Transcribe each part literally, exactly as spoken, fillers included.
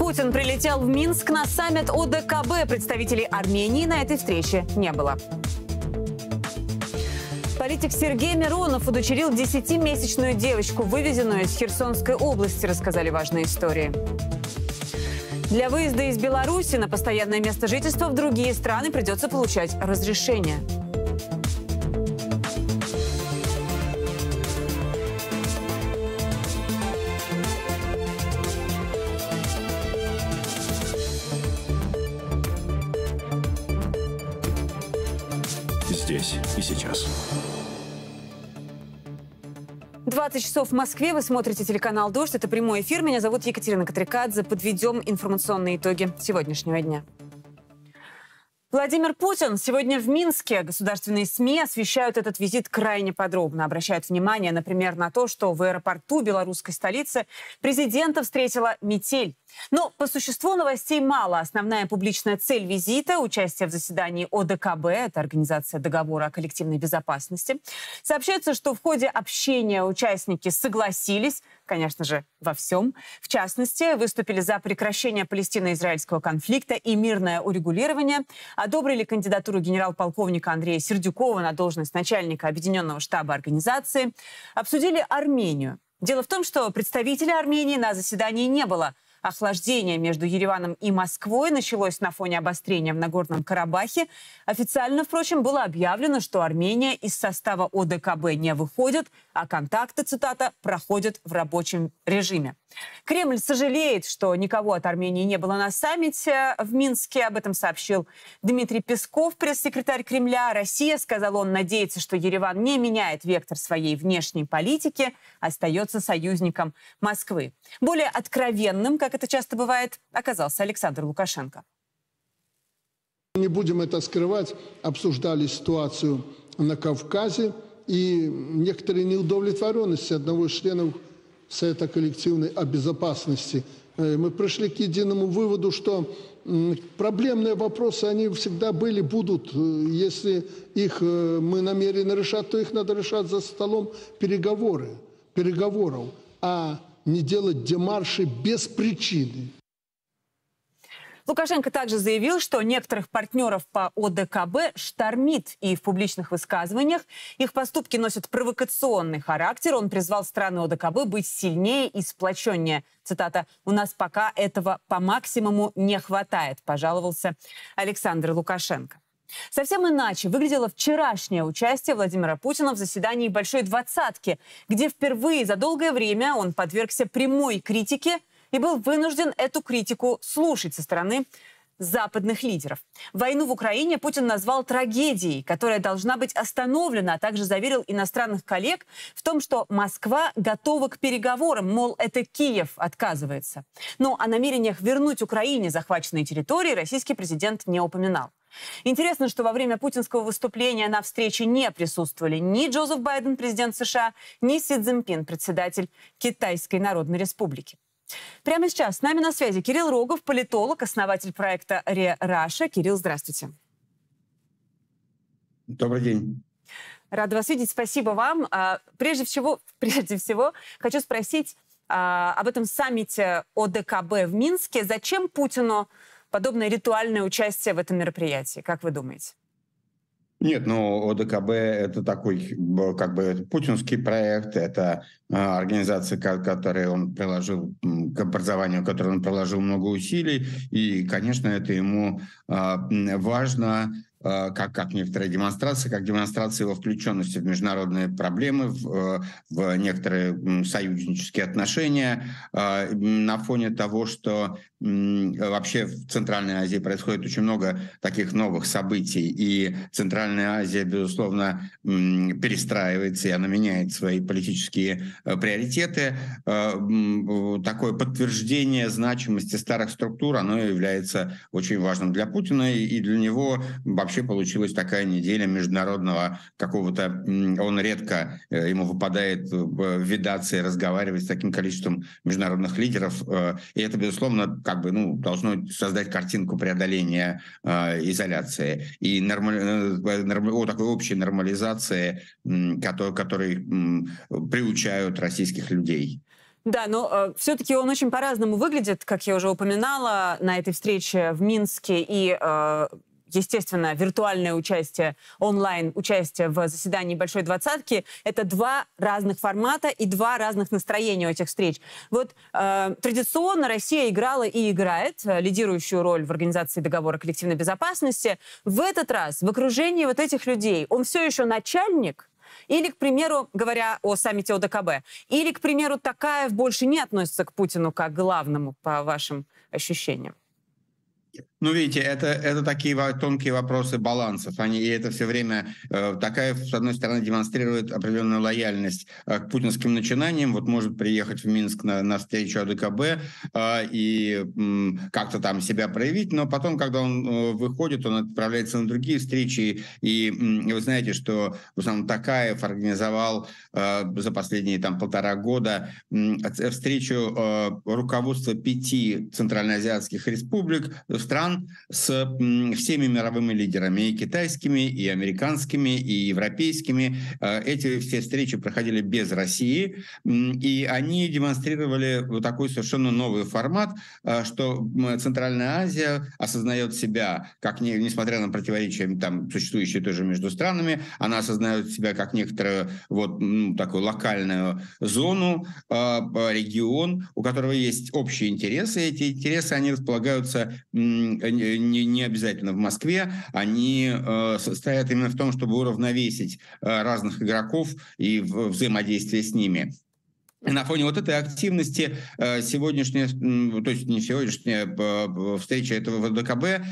Путин прилетел в Минск на саммит О Дэ Ка Бэ. Представителей Армении на этой встрече не было. Политик Сергей Миронов удочерил десятимесячную девочку, вывезенную из Херсонской области, рассказали важные истории. Для выезда из Беларуси на постоянное место жительства в другие страны придется получать разрешение. Здесь и сейчас. двадцать часов в Москве. Вы смотрите телеканал «Дождь». Это прямой эфир. Меня зовут Екатерина Катрикадзе. Подведем информационные итоги сегодняшнего дня. Владимир Путин сегодня в Минске. Государственные СМИ освещают этот визит крайне подробно. Обращают внимание, например, на то, что в аэропорту белорусской столицы президента встретила метель. Но по существу новостей мало. Основная публичная цель визита – участие в заседании О Дэ Ка Бэ, это Организация договора о коллективной безопасности. Сообщается, что в ходе общения участники согласились, конечно же, во всем. В частности, выступили за прекращение палестино-израильского конфликта и мирное урегулирование, одобрили кандидатуру генерал-полковника Андрея Сердюкова на должность начальника Объединенного штаба организации, обсудили Армению. Дело в том, что представителей Армении на заседании не было. Охлаждение между Ереваном и Москвой началось на фоне обострения в Нагорном Карабахе. Официально, впрочем, было объявлено, что Армения из состава О Дэ Ка Бэ не выходит, а контакты, цитата, проходят в рабочем режиме. Кремль сожалеет, что никого от Армении не было на саммите в Минске. Об этом сообщил Дмитрий Песков, пресс-секретарь Кремля. Россия, сказал он, надеется, что Ереван не меняет вектор своей внешней политики, остается союзником Москвы. Более откровенным, как это часто бывает, оказался Александр Лукашенко. Не будем это скрывать, обсуждали ситуацию на Кавказе и некоторые неудовлетворенности одного из членов Совета коллективной безопасности. Мы пришли к единому выводу, что проблемные вопросы, они всегда были, будут. Если их мы намерены решать, то их надо решать за столом переговоры, переговоров, а не делать демарши без причины. Лукашенко также заявил, что некоторых партнеров по О Дэ Ка Бэ штормит, и в публичных высказываниях их поступки носят провокационный характер. Он призвал страны О Дэ Ка Бэ быть сильнее и сплоченнее. Цитата: «У нас пока этого по максимуму не хватает», пожаловался Александр Лукашенко. Совсем иначе выглядело вчерашнее участие Владимира Путина в заседании Большой Двадцатки, где впервые за долгое время он подвергся прямой критике и был вынужден эту критику слушать со стороны западных лидеров. Войну в Украине Путин назвал трагедией, которая должна быть остановлена, а также заверил иностранных коллег в том, что Москва готова к переговорам, мол, это Киев отказывается. Но о намерениях вернуть Украине захваченные территории российский президент не упоминал. Интересно, что во время путинского выступления на встрече не присутствовали ни Джозеф Байден, президент США, ни Си Цзиньпин, председатель Китайской Народной Республики. Прямо сейчас с нами на связи Кирилл Рогов, политолог, основатель проекта Ре Раша. Кирилл, здравствуйте. Добрый день. Рада вас видеть, спасибо вам. Прежде всего, прежде всего хочу спросить об этом саммите О Дэ Ка Бэ в Минске. Зачем Путину подобное ритуальное участие в этом мероприятии, как вы думаете? Нет, ну О Дэ Ка Бэ это такой как бы путинский проект, это организация, к которой он приложил, к образованию, которой он приложил много усилий, и, конечно, это ему важно, как, как некоторые демонстрации, как демонстрация его включенности в международные проблемы, в, в некоторые союзнические отношения, на фоне того, что вообще в Центральной Азии происходит очень много таких новых событий, и Центральная Азия, безусловно, перестраивается, и она меняет свои политические приоритеты. Такое подтверждение значимости старых структур, оно является очень важным для Путина, и для него вообще получилась такая неделя международного какого-то... Он редко, ему выпадает видаться и разговаривать с таким количеством международных лидеров. И это, безусловно, как бы, ну, должно создать картинку преодоления э, изоляции и нормаль... о такой общей нормализации, который, который приучают российских людей. Да, но э, все-таки он очень по-разному выглядит, как я уже упоминала, на этой встрече в Минске. И, э, естественно, виртуальное участие, онлайн-участие в заседании Большой Двадцатки – это два разных формата и два разных настроения у этих встреч. Вот э, традиционно Россия играла и играет э, лидирующую роль в организации договора коллективной безопасности. В этот раз в окружении вот этих людей он все еще начальник? Или, к примеру, говоря о саммите ОДКБ, или, к примеру, Токаев больше не относится к Путину как главному, по вашим ощущениям? Ну, видите, это, это такие тонкие вопросы балансов. Они, и это все время э, Токаев, с одной стороны, демонстрирует определенную лояльность э, к путинским начинаниям. Вот может приехать в Минск на, на встречу ОДКБ э, и э, как-то там себя проявить, но потом, когда он э, выходит, он отправляется на другие встречи. И э, вы знаете, что в основном Токаев организовал э, за последние там, полтора года э, встречу э, руководства пяти центральноазиатских республик, стран, с всеми мировыми лидерами, и китайскими, и американскими, и европейскими. Эти все встречи проходили без России, и они демонстрировали вот такой совершенно новый формат, что Центральная Азия осознает себя, как, не, несмотря на противоречия, там, существующие тоже между странами, она осознает себя как некоторую вот, ну, такую локальную зону, регион, у которого есть общие интересы. Эти интересы, они располагаются Не, не обязательно в Москве, они э, состоят именно в том, чтобы уравновесить э, разных игроков и в, взаимодействие с ними. И на фоне вот этой активности э, сегодняшняя, э, то есть не сегодняшняя э, встреча этого в ОДКБ, э,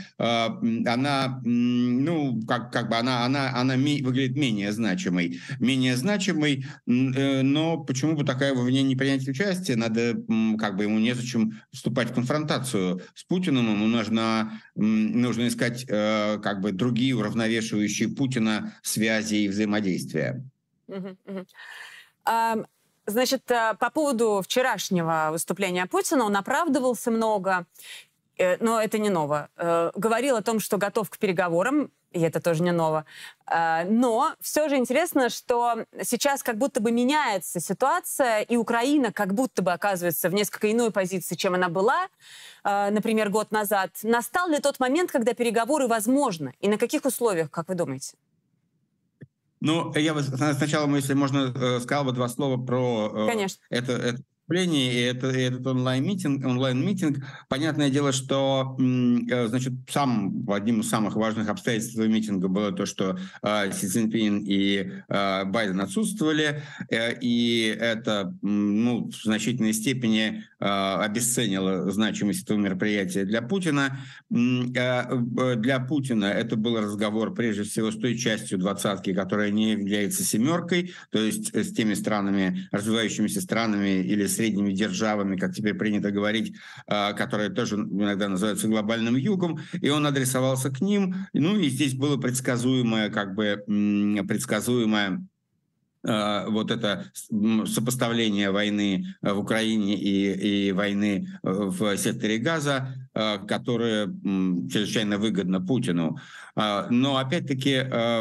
она, э, ну, как, как бы она, она, она ми, выглядит менее значимой. Менее значимой, э, но почему бы Токаеву в ней не принять участие? Надо, э, как бы ему незачем вступать в конфронтацию с Путиным, ему нужно, э, нужно искать э, как бы другие уравновешивающие Путина связи и взаимодействия. Uh-huh, uh-huh. Um... Значит, по поводу вчерашнего выступления Путина он оправдывался много, но это не ново. Говорил о том, что готов к переговорам, и это тоже не ново. Но все же интересно, что сейчас как будто бы меняется ситуация, и Украина как будто бы оказывается в несколько иной позиции, чем она была, например, год назад. Настал ли тот момент, когда переговоры возможны? И на каких условиях, как вы думаете? Ну, я бы сначала, если можно, сказал бы два слова про Конечно. это, это выступление и это, и этот онлайн-митинг. Онлайн-митинг. Понятное дело, что значит, сам, одним из самых важных обстоятельств этого митинга было то, что э, Си Цзиньпин и э, Байден отсутствовали, э, и это ну, в значительной степени э, обесценило значимость этого мероприятия для Путина. Э, для Путина это был разговор прежде всего с той частью двадцатки, которая не является семеркой, то есть с теми странами, развивающимися странами или средними державами, как теперь принято говорить, которые тоже иногда называются глобальным югом, и он адресовался к ним. Ну и здесь было предсказуемое, как бы предсказуемое вот это сопоставление войны в Украине и, и войны в секторе Газа, которое чрезвычайно выгодно Путину. Но опять-таки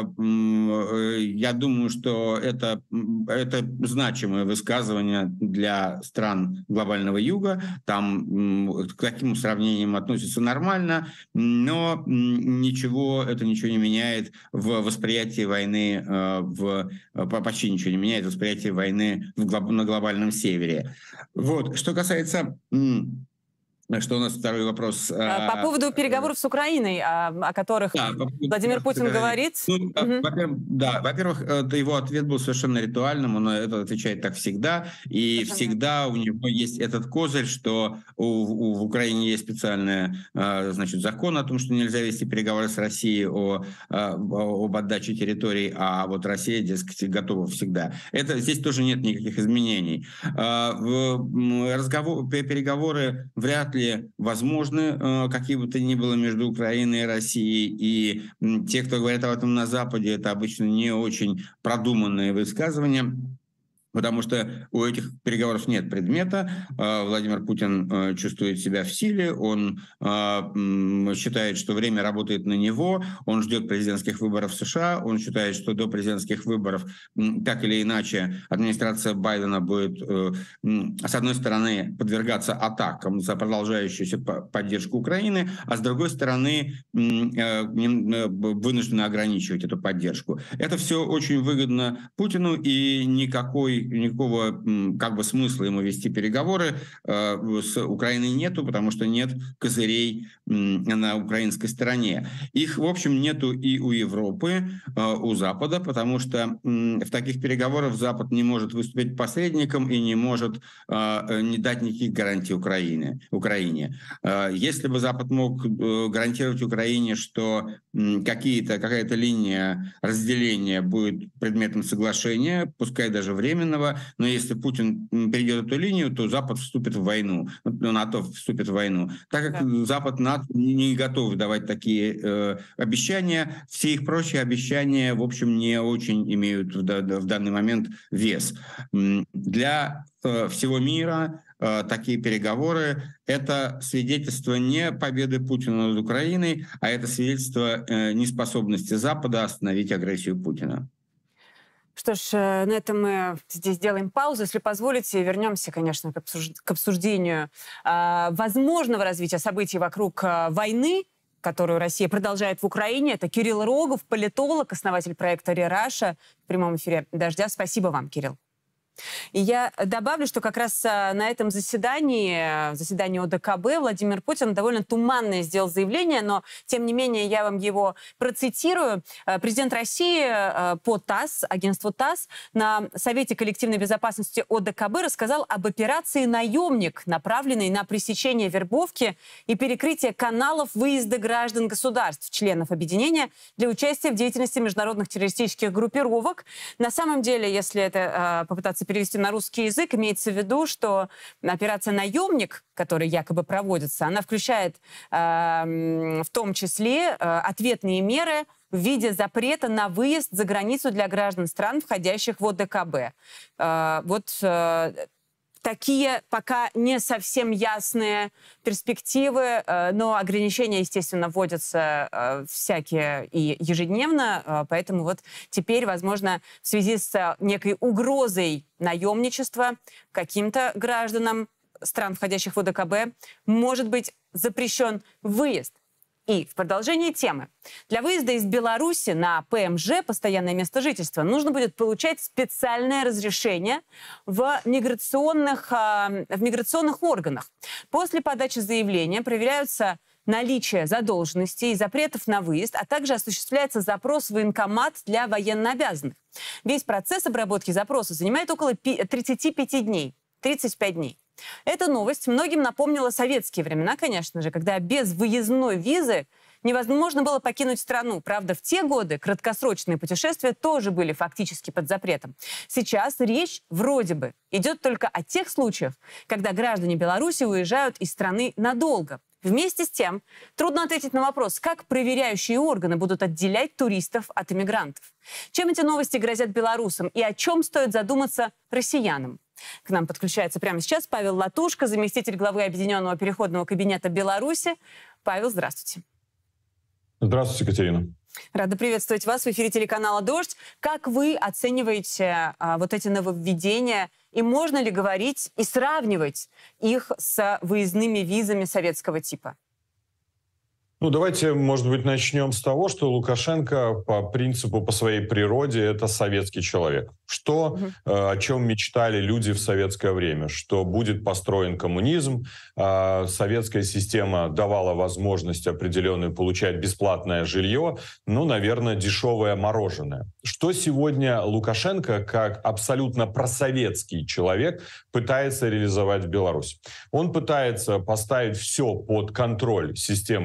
я думаю, что это, это значимое высказывание для стран глобального юга. Там к таким сравнениям относятся нормально, но ничего, это ничего не меняет в восприятии войны, в, почти ничего не меняет в восприятии войны в, на глобальном севере. Вот. Что касается... Что у нас второй вопрос? По поводу переговоров с Украиной, о которых да, Владимир Путин говорит. Ну, угу. во-первых, да, во-первых, его ответ был совершенно ритуальным, он это отвечает так всегда, и совершенно. Всегда у него есть этот козырь, что у, у, в Украине есть специальный значит, закон о том, что нельзя вести переговоры с Россией о, о, об отдаче территорий, а вот Россия, дескать, готова всегда. Это, здесь тоже нет никаких изменений. Разговор, переговоры вряд ли возможны, какие бы то ни было между Украиной и Россией. И те, кто говорят об этом на Западе, это обычно не очень продуманные высказывания. Потому что у этих переговоров нет предмета. Владимир Путин чувствует себя в силе, он считает, что время работает на него, он ждет президентских выборов в США, он считает, что до президентских выборов так или иначе администрация Байдена будет, с одной стороны, подвергаться атакам за продолжающуюся поддержку Украины, а с другой стороны, вынуждена ограничивать эту поддержку. Это все очень выгодно Путину, и никакой никакого как бы смысла ему вести переговоры э, с Украиной нету, потому что нет козырей э, на украинской стороне. Их, в общем, нету и у Европы, э, у Запада, потому что э, в таких переговорах Запад не может выступить посредником и не может э, не дать никаких гарантий Украине. Украине. Э, если бы Запад мог э, гарантировать Украине, что э, какие-то, какая-то линия разделения будет предметом соглашения, пускай даже временно, но если Путин перейдет эту линию, то Запад вступит в войну, НАТО вступит в войну. Так как да. Запад, НАТО не готов давать такие э, обещания, все их прочие обещания, в общем, не очень имеют в, в данный момент вес. Для э, всего мира э, такие переговоры – это свидетельство не победы Путина над Украиной, а это свидетельство э, неспособности Запада остановить агрессию Путина. Что ж, на этом мы здесь делаем паузу. Если позволите, вернемся, конечно, к обсуждению э, возможного развития событий вокруг э, войны, которую Россия продолжает в Украине. Это Кирилл Рогов, политолог, основатель проекта «Ре-Раша» в прямом эфире «Дождя». Спасибо вам, Кирилл. И я добавлю, что как раз на этом заседании, заседании О Дэ Ка Бэ, Владимир Путин довольно туманное сделал заявление, но, тем не менее, я вам его процитирую. Президент России по ТАСС, агентству ТАСС, на Совете коллективной безопасности О Дэ Ка Бэ рассказал об операции «Наемник», направленной на пресечение вербовки и перекрытие каналов выезда граждан государств, членов объединения, для участия в деятельности международных террористических группировок. На самом деле, если это попытаться перевести на русский язык, имеется в виду, что операция «Наемник», которая якобы проводится, она включает э, в том числе э, ответные меры в виде запрета на выезд за границу для граждан стран, входящих в О Дэ Ка Бэ. Э, вот э, такие пока не совсем ясные перспективы, но ограничения, естественно, вводятся всякие и ежедневно, поэтому вот теперь, возможно, в связи с некой угрозой наемничества каким-то гражданам стран, входящих в О Дэ Ка Бэ, может быть запрещен выезд. И в продолжении темы. Для выезда из Беларуси на Пэ Эм Жэ, постоянное место жительства, нужно будет получать специальное разрешение в миграционных, в миграционных органах. После подачи заявления проверяются наличие задолженностей и запретов на выезд, а также осуществляется запрос в военкомат для военнообязанных. Весь процесс обработки запроса занимает около тридцати пяти дней. тридцать пять дней. Эта новость многим напомнила советские времена, конечно же, когда без выездной визы невозможно было покинуть страну. Правда, в те годы краткосрочные путешествия тоже были фактически под запретом. Сейчас речь вроде бы идет только о тех случаях, когда граждане Беларуси уезжают из страны надолго. Вместе с тем, трудно ответить на вопрос, как проверяющие органы будут отделять туристов от иммигрантов. Чем эти новости грозят белорусам и о чем стоит задуматься россиянам? К нам подключается прямо сейчас Павел Латушко, заместитель главы Объединенного переходного кабинета Беларуси. Павел, здравствуйте. Здравствуйте, Екатерина. Рада приветствовать вас в эфире телеканала «Дождь». Как вы оцениваете а, вот эти нововведения? И можно ли говорить и сравнивать их с выездными визами советского типа? Ну, давайте, может быть, начнем с того, что Лукашенко по принципу, по своей природе, это советский человек. Что, угу. э, о чем мечтали люди в советское время? Что будет построен коммунизм, э, советская система давала возможность определенную получать бесплатное жилье, ну, наверное, дешевое мороженое. Что сегодня Лукашенко, как абсолютно просоветский человек, пытается реализовать в Беларуси? Он пытается поставить все под контроль системы Ка Гэ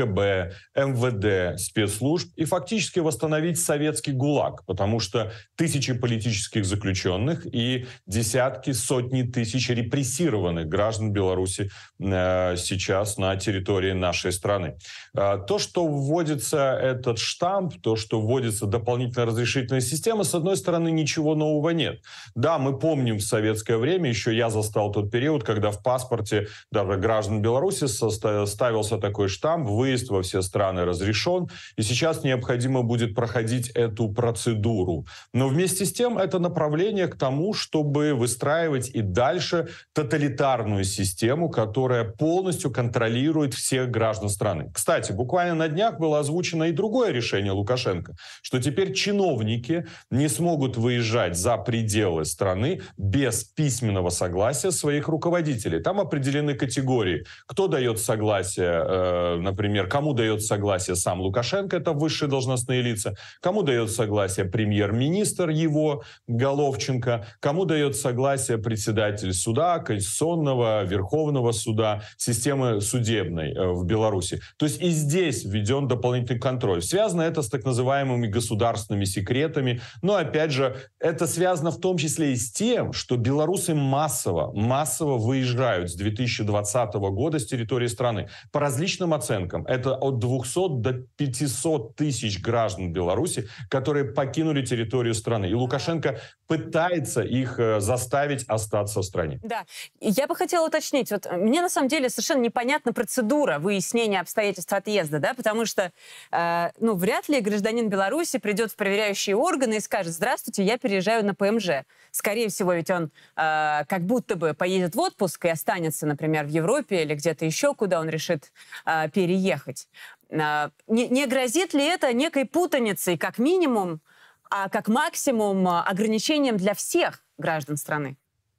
КГБ, эм вэ дэ, спецслужб и фактически восстановить советский ГУЛАГ, потому что тысячи политических заключенных и десятки, сотни тысяч репрессированных граждан Беларуси э, сейчас на территории нашей страны. Э, то, что вводится этот штамп, то, что вводится дополнительная разрешительная система, с одной стороны, ничего нового нет. Да, мы помним в советское время, еще я застал тот период, когда в паспорте даже граждан Беларуси ставился такой штамп: выезд во все страны разрешен, и сейчас необходимо будет проходить эту процедуру. Но вместе с тем это направление к тому, чтобы выстраивать и дальше тоталитарную систему, которая полностью контролирует всех граждан страны. Кстати, буквально на днях было озвучено и другое решение Лукашенко, что теперь чиновники не смогут выезжать за пределы страны без письменного согласия своих руководителей. Там определены категории. Кто дает согласие, э, например, кому дает согласие сам Лукашенко, это высшие должностные лица, кому дает согласие премьер-министр его, Головченко, кому дает согласие председатель суда, Конституционного, Верховного суда, системы судебной э, в Беларуси. То есть и здесь введен дополнительный контроль. Связано это с так называемыми государственными секретами, но опять же это связано в том числе и с тем, что белорусы массово, массово выезжают с две тысячи двадцатого года с территории страны. По различным оценкам, это от двухсот до пятисот тысяч граждан Беларуси, которые покинули территорию страны. И Лукашенко пытается их э, заставить остаться в стране. Да, я бы хотела уточнить. Вот мне на самом деле совершенно непонятна процедура выяснения обстоятельств отъезда, да, потому что, э, ну, вряд ли гражданин Беларуси придет в проверяющие органы и скажет: здравствуйте, я переезжаю на пэ эм жэ. Скорее всего, ведь он э, как будто бы поедет в отпуск и останется, например, в Европе или где-то еще, куда он решит э, переехать. Э, не, не грозит ли это некой путаницей, как минимум, а как максимум ограничением для всех граждан страны?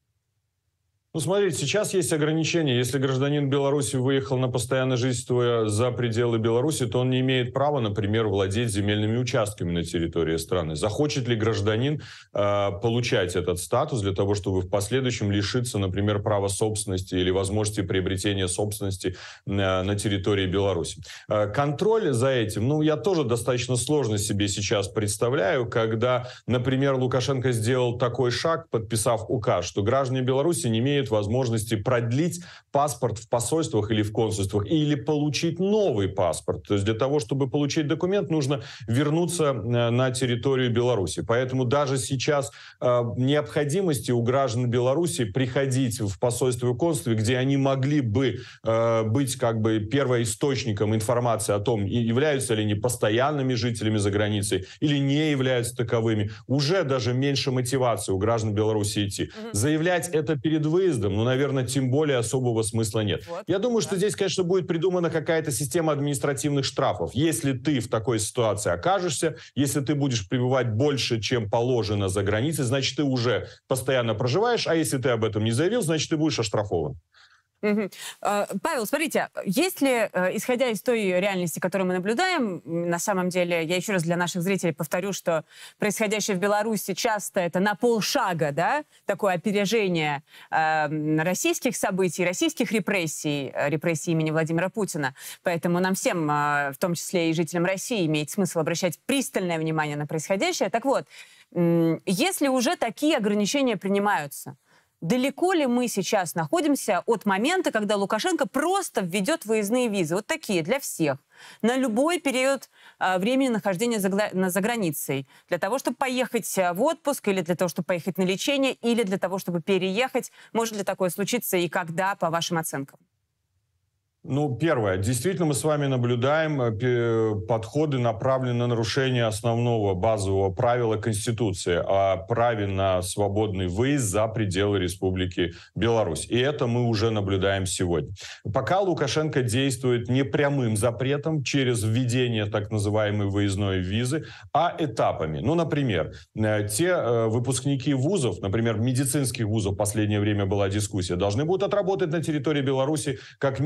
Ну, смотрите, сейчас есть ограничения. Если гражданин Беларуси выехал на постоянное жительство за пределы Беларуси, то он не имеет права, например, владеть земельными участками на территории страны. Захочет ли гражданин э, получать этот статус для того, чтобы в последующем лишиться, например, права собственности или возможности приобретения собственности э, на территории Беларуси? Э, контроль за этим, ну, я тоже достаточно сложно себе сейчас представляю, когда, например, Лукашенко сделал такой шаг, подписав указ, что граждане Беларуси не имеют возможности продлить паспорт в посольствах или в консульствах, или получить новый паспорт. То есть для того, чтобы получить документ, нужно вернуться на территорию Беларуси. Поэтому даже сейчас э, необходимости у граждан Беларуси приходить в посольство и консульство, где они могли бы э, быть как бы первоисточником информации о том, являются ли они постоянными жителями за границей или не являются таковыми, уже даже меньше мотивации у граждан Беларуси идти. Mm-hmm. Заявлять это перед выездом, ну, наверное, тем более особого смысла нет. Вот. Я думаю, да. что здесь, конечно, будет придумана какая-то система административных штрафов. Если ты в такой ситуации окажешься, если ты будешь пребывать больше, чем положено за границей, значит, ты уже постоянно проживаешь, а если ты об этом не заявил, значит, ты будешь оштрафован. Угу. Павел, смотрите, есть ли, исходя из той реальности, которую мы наблюдаем, на самом деле, я еще раз для наших зрителей повторю, что происходящее в Беларуси часто это на полшага, да, такое опережение э, российских событий, российских репрессий, репрессий имени Владимира Путина. Поэтому нам всем, э, в том числе и жителям России, имеет смысл обращать пристальное внимание на происходящее. Так вот, э, если уже такие ограничения принимаются, далеко ли мы сейчас находимся от момента, когда Лукашенко просто введет выездные визы, вот такие, для всех, на любой период э, времени нахождения за, за границей, для того, чтобы поехать в отпуск, или для того, чтобы поехать на лечение, или для того, чтобы переехать? Может ли такое случиться и когда, по вашим оценкам? Ну, первое. Действительно, мы с вами наблюдаем подходы, направленные на нарушение основного базового правила Конституции о праве на свободный выезд за пределы Республики Беларусь. И это мы уже наблюдаем сегодня. Пока Лукашенко действует не прямым запретом через введение так называемой выездной визы, а этапами. Ну, например, те выпускники вузов, например, медицинских вузов, в последнее время была дискуссия, должны будут отработать на территории Беларуси как минимум пять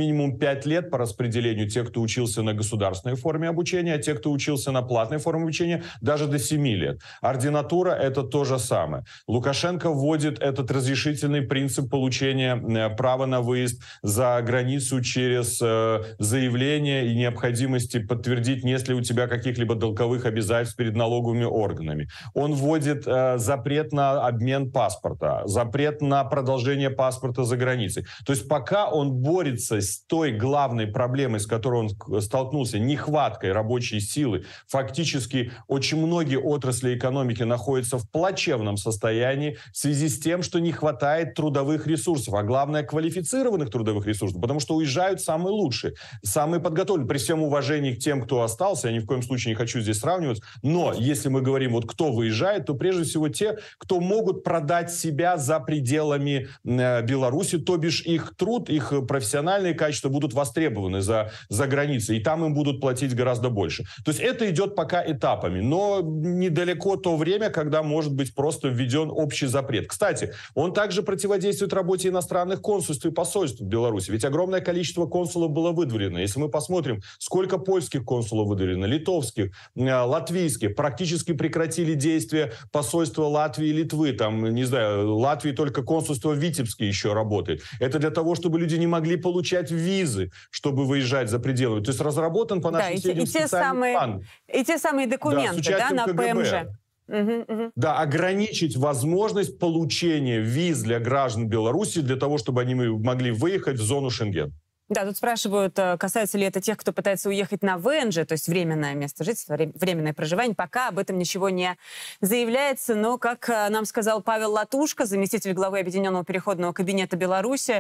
пять лет по распределению те, кто учился на государственной форме обучения, а те, кто учился на платной форме обучения, даже до семи лет. Ординатура – это то же самое. Лукашенко вводит этот разрешительный принцип получения права на выезд за границу через э, заявление и необходимости подтвердить, нет ли у тебя каких-либо долговых обязательств перед налоговыми органами. Он вводит э, запрет на обмен паспорта, запрет на продолжение паспорта за границей. То есть пока он борется с той главной проблемой, с которой он столкнулся, нехваткой рабочей силы, фактически очень многие отрасли экономики находятся в плачевном состоянии в связи с тем, что не хватает трудовых ресурсов, а главное квалифицированных трудовых ресурсов, потому что уезжают самые лучшие, самые подготовленные. При всем уважении к тем, кто остался, я ни в коем случае не хочу здесь сравнивать, но если мы говорим, вот кто выезжает, то прежде всего те, кто могут продать себя за пределами э, Беларуси, то бишь их труд, их профессиональные качества будут востребованы за, за границей, и там им будут платить гораздо больше. То есть это идет пока этапами, но недалеко то время, когда может быть просто введен общий запрет. Кстати, он также противодействует работе иностранных консульств и посольств в Беларуси, ведь огромное количество консулов было выдворено. Если мы посмотрим, сколько польских консулов выдворено, литовских, латвийских, практически прекратили действия посольства Латвии и Литвы, там, не знаю, Латвии только консульство в Витебске еще работает. Это для того, чтобы люди не могли получать визы, чтобы выезжать за пределы. То есть разработан по нашим да, сведениям и те, и те специальный самые, план. И те самые документы, да, да, на ПМЖ. Угу, угу. Да, ограничить возможность получения виз для граждан Беларуси для того, чтобы они могли выехать в зону Шенген. Да, тут спрашивают, касается ли это тех, кто пытается уехать на ВНЖ, то есть временное место жительства, временное проживание. Пока об этом ничего не заявляется, но, как нам сказал Павел Латушко, заместитель главы Объединенного переходного кабинета Беларуси,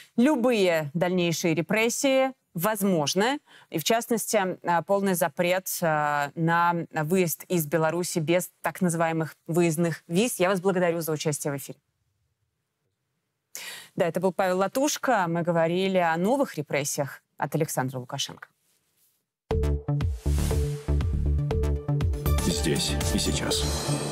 любые дальнейшие репрессии возможны, и в частности полный запрет на выезд из Беларуси без так называемых выездных виз. Я вас благодарю за участие в эфире. Да, это был Павел Латушко. Мы говорили о новых репрессиях от Александра Лукашенко. Здесь и сейчас.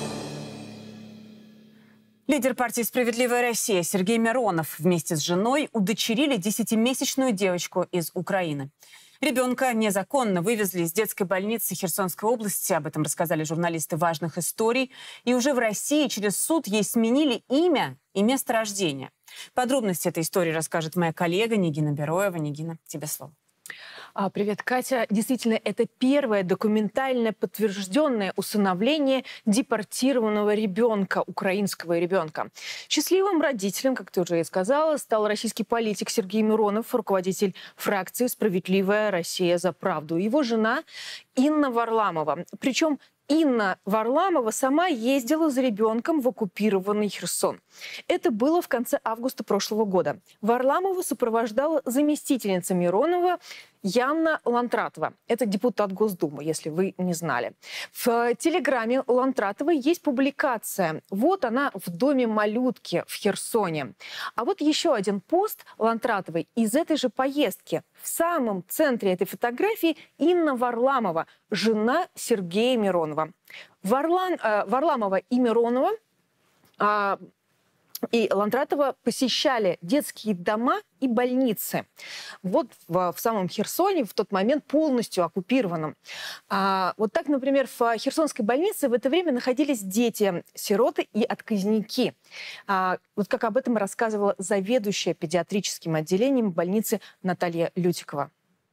Лидер партии «Справедливая Россия» Сергей Миронов вместе с женой удочерили десятимесячную девочку из Украины. Ребенка незаконно вывезли из детской больницы Херсонской области. Об этом рассказали журналисты «Важных историй». И уже в России через суд ей сменили имя и место рождения. Подробности этой истории расскажет моя коллега Нигина Бероева. Нигина, тебе слово. Привет, Катя. Действительно, это первое документальное подтвержденное усыновление депортированного ребенка, украинского ребенка. Счастливым родителем, как ты уже и сказала, стал российский политик Сергей Миронов, руководитель фракции «Справедливая Россия за правду». Его жена Инна Варламова. Причем Инна Варламова сама ездила за ребенком в оккупированный Херсон. Это было в конце августа прошлого года. Варламову сопровождала заместительница Миронова Яна Лантратова. Это депутат Госдумы, если вы не знали. В телеграме Лантратовой есть публикация. Вот она в доме малютки в Херсоне. А вот еще один пост Лантратовой из этой же поездки. В самом центре этой фотографии Инна Варламова, жена Сергея Миронова. Варлан, э, Варламова и Миронова э, и Лантратова посещали детские дома и больницы. Вот в, в самом Херсоне, в тот момент полностью оккупированном. А, вот так, например, в Херсонской больнице в это время находились дети, сироты и отказники. А, вот как об этом рассказывала заведующая педиатрическим отделением больницы Наталья Лютикова.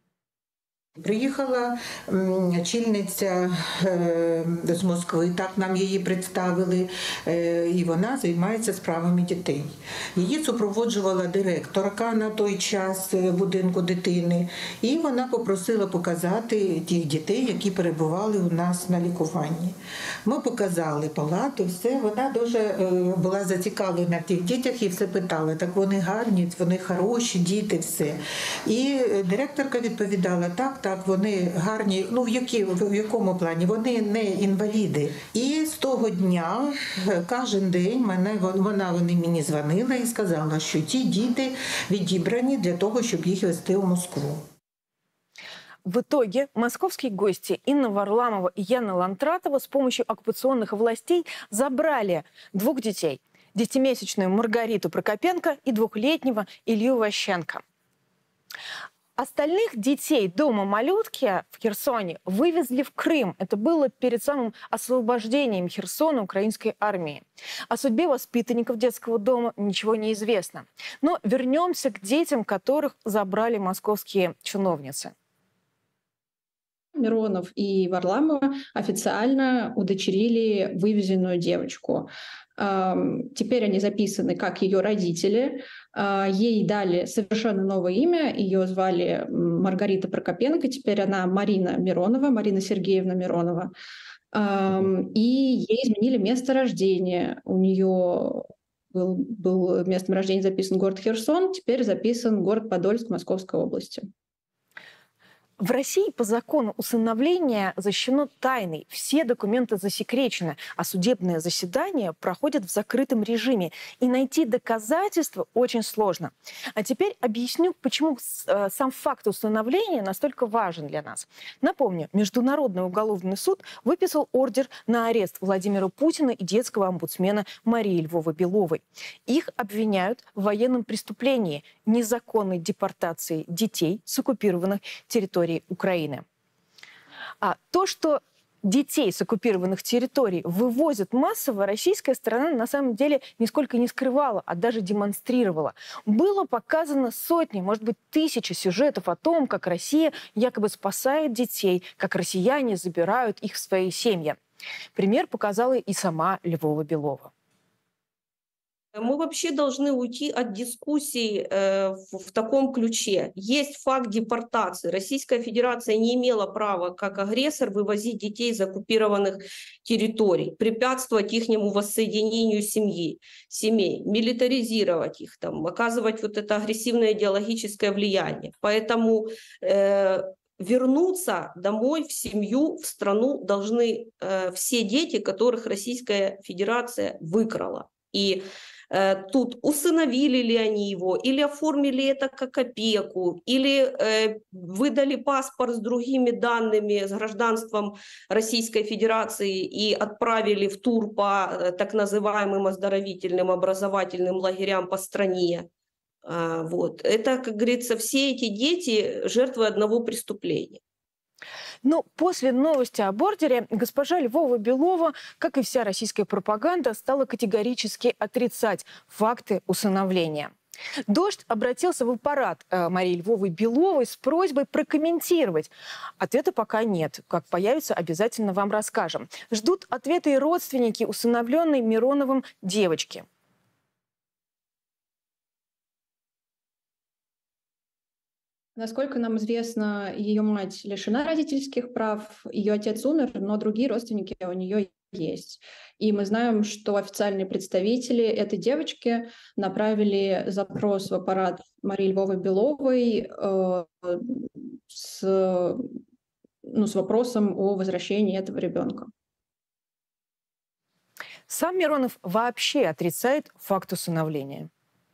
Приїхала очільниця з Москви, так нам її представили, і вона займається справами дітей. Її супроводжувала директорка на той час будинку дитини, і вона попросила показати тих дітей, які перебували у нас на лікуванні. Ми показали палату, все, вона дуже була зацікавлена в тих дітях і все питала, так вони гарні, вони хороші діти, все. І директорка відповідала, так, так, вони гарні, ну в, які, в якому плані? Вони не інваліди. І з того дня, кожен день мене, вона, вони мені дзвонила і сказала, що ті діти відібрані для того, щоб їх везти у Москву. В итоге московские гости Инна Варламова и Яна Лантратова с помощью оккупационных властей забрали двух детей. Десятимесячную Маргариту Прокопенко и двухлетнего Илью Ващенко. Остальных детей дома малютки в Херсоне вывезли в Крым. Это было перед самым освобождением Херсона украинской армии. О судьбе воспитанников детского дома ничего не известно. Но вернемся к детям, которых забрали московские чиновницы. Миронов и Варламова официально удочерили вывезенную девочку. Теперь они записаны как ее родители. Ей дали совершенно новое имя. Ее звали Маргарита Прокопенко. Теперь она Марина Миронова, Марина Сергеевна Миронова. И ей изменили место рождения. У нее был, был местом рождения записан город Херсон, теперь записан город Подольск Московской области. В России по закону усыновления защищено тайной. Все документы засекречены, а судебные заседания проходят в закрытом режиме. И найти доказательства очень сложно. А теперь объясню, почему сам факт усыновления настолько важен для нас. Напомню, Международный уголовный суд выписал ордер на арест Владимира Путина и детского омбудсмена Марии Львовой-Беловой. Их обвиняют в военном преступлении – незаконной депортации детей с оккупированных территорий Украины. А то, что детей с оккупированных территорий вывозят массово, российская сторона на самом деле нисколько не скрывала, а даже демонстрировала. Было показано сотни, может быть, тысячи сюжетов о том, как Россия якобы спасает детей, как россияне забирают их в свои семьи. Пример показала и сама Львова-Белова. Мы вообще должны уйти от дискуссий э, в, в таком ключе. Есть факт депортации. Российская Федерация не имела права, как агрессор, вывозить детей из оккупированных территорий, препятствовать ихнему воссоединению семьи, семей, милитаризировать их, там, оказывать вот это агрессивное идеологическое влияние. Поэтому э, вернуться домой, в семью, в страну должны э, все дети, которых Российская Федерация выкрала. И тут усыновили ли они его, или оформили это как опеку, или э, выдали паспорт с другими данными, с гражданством Российской Федерации и отправили в тур по э, так называемым оздоровительным образовательным лагерям по стране. А, вот. Это, как говорится, все эти дети жертвы одного преступления. Но после новости об ордере госпожа Львова-Белова, как и вся российская пропаганда, стала категорически отрицать факты усыновления. «Дождь» обратился в аппарат Марии Львовой-Беловой с просьбой прокомментировать. Ответа пока нет. Как появится, обязательно вам расскажем. Ждут ответы и родственники усыновленной Мироновым девочки. Насколько нам известно, ее мать лишена родительских прав, ее отец умер, но другие родственники у нее есть. И мы знаем, что официальные представители этой девочки направили запрос в аппарат Марии Львовой-Беловой э, с, ну, с вопросом о возвращении этого ребенка. Сам Миронов вообще отрицает факт усыновления.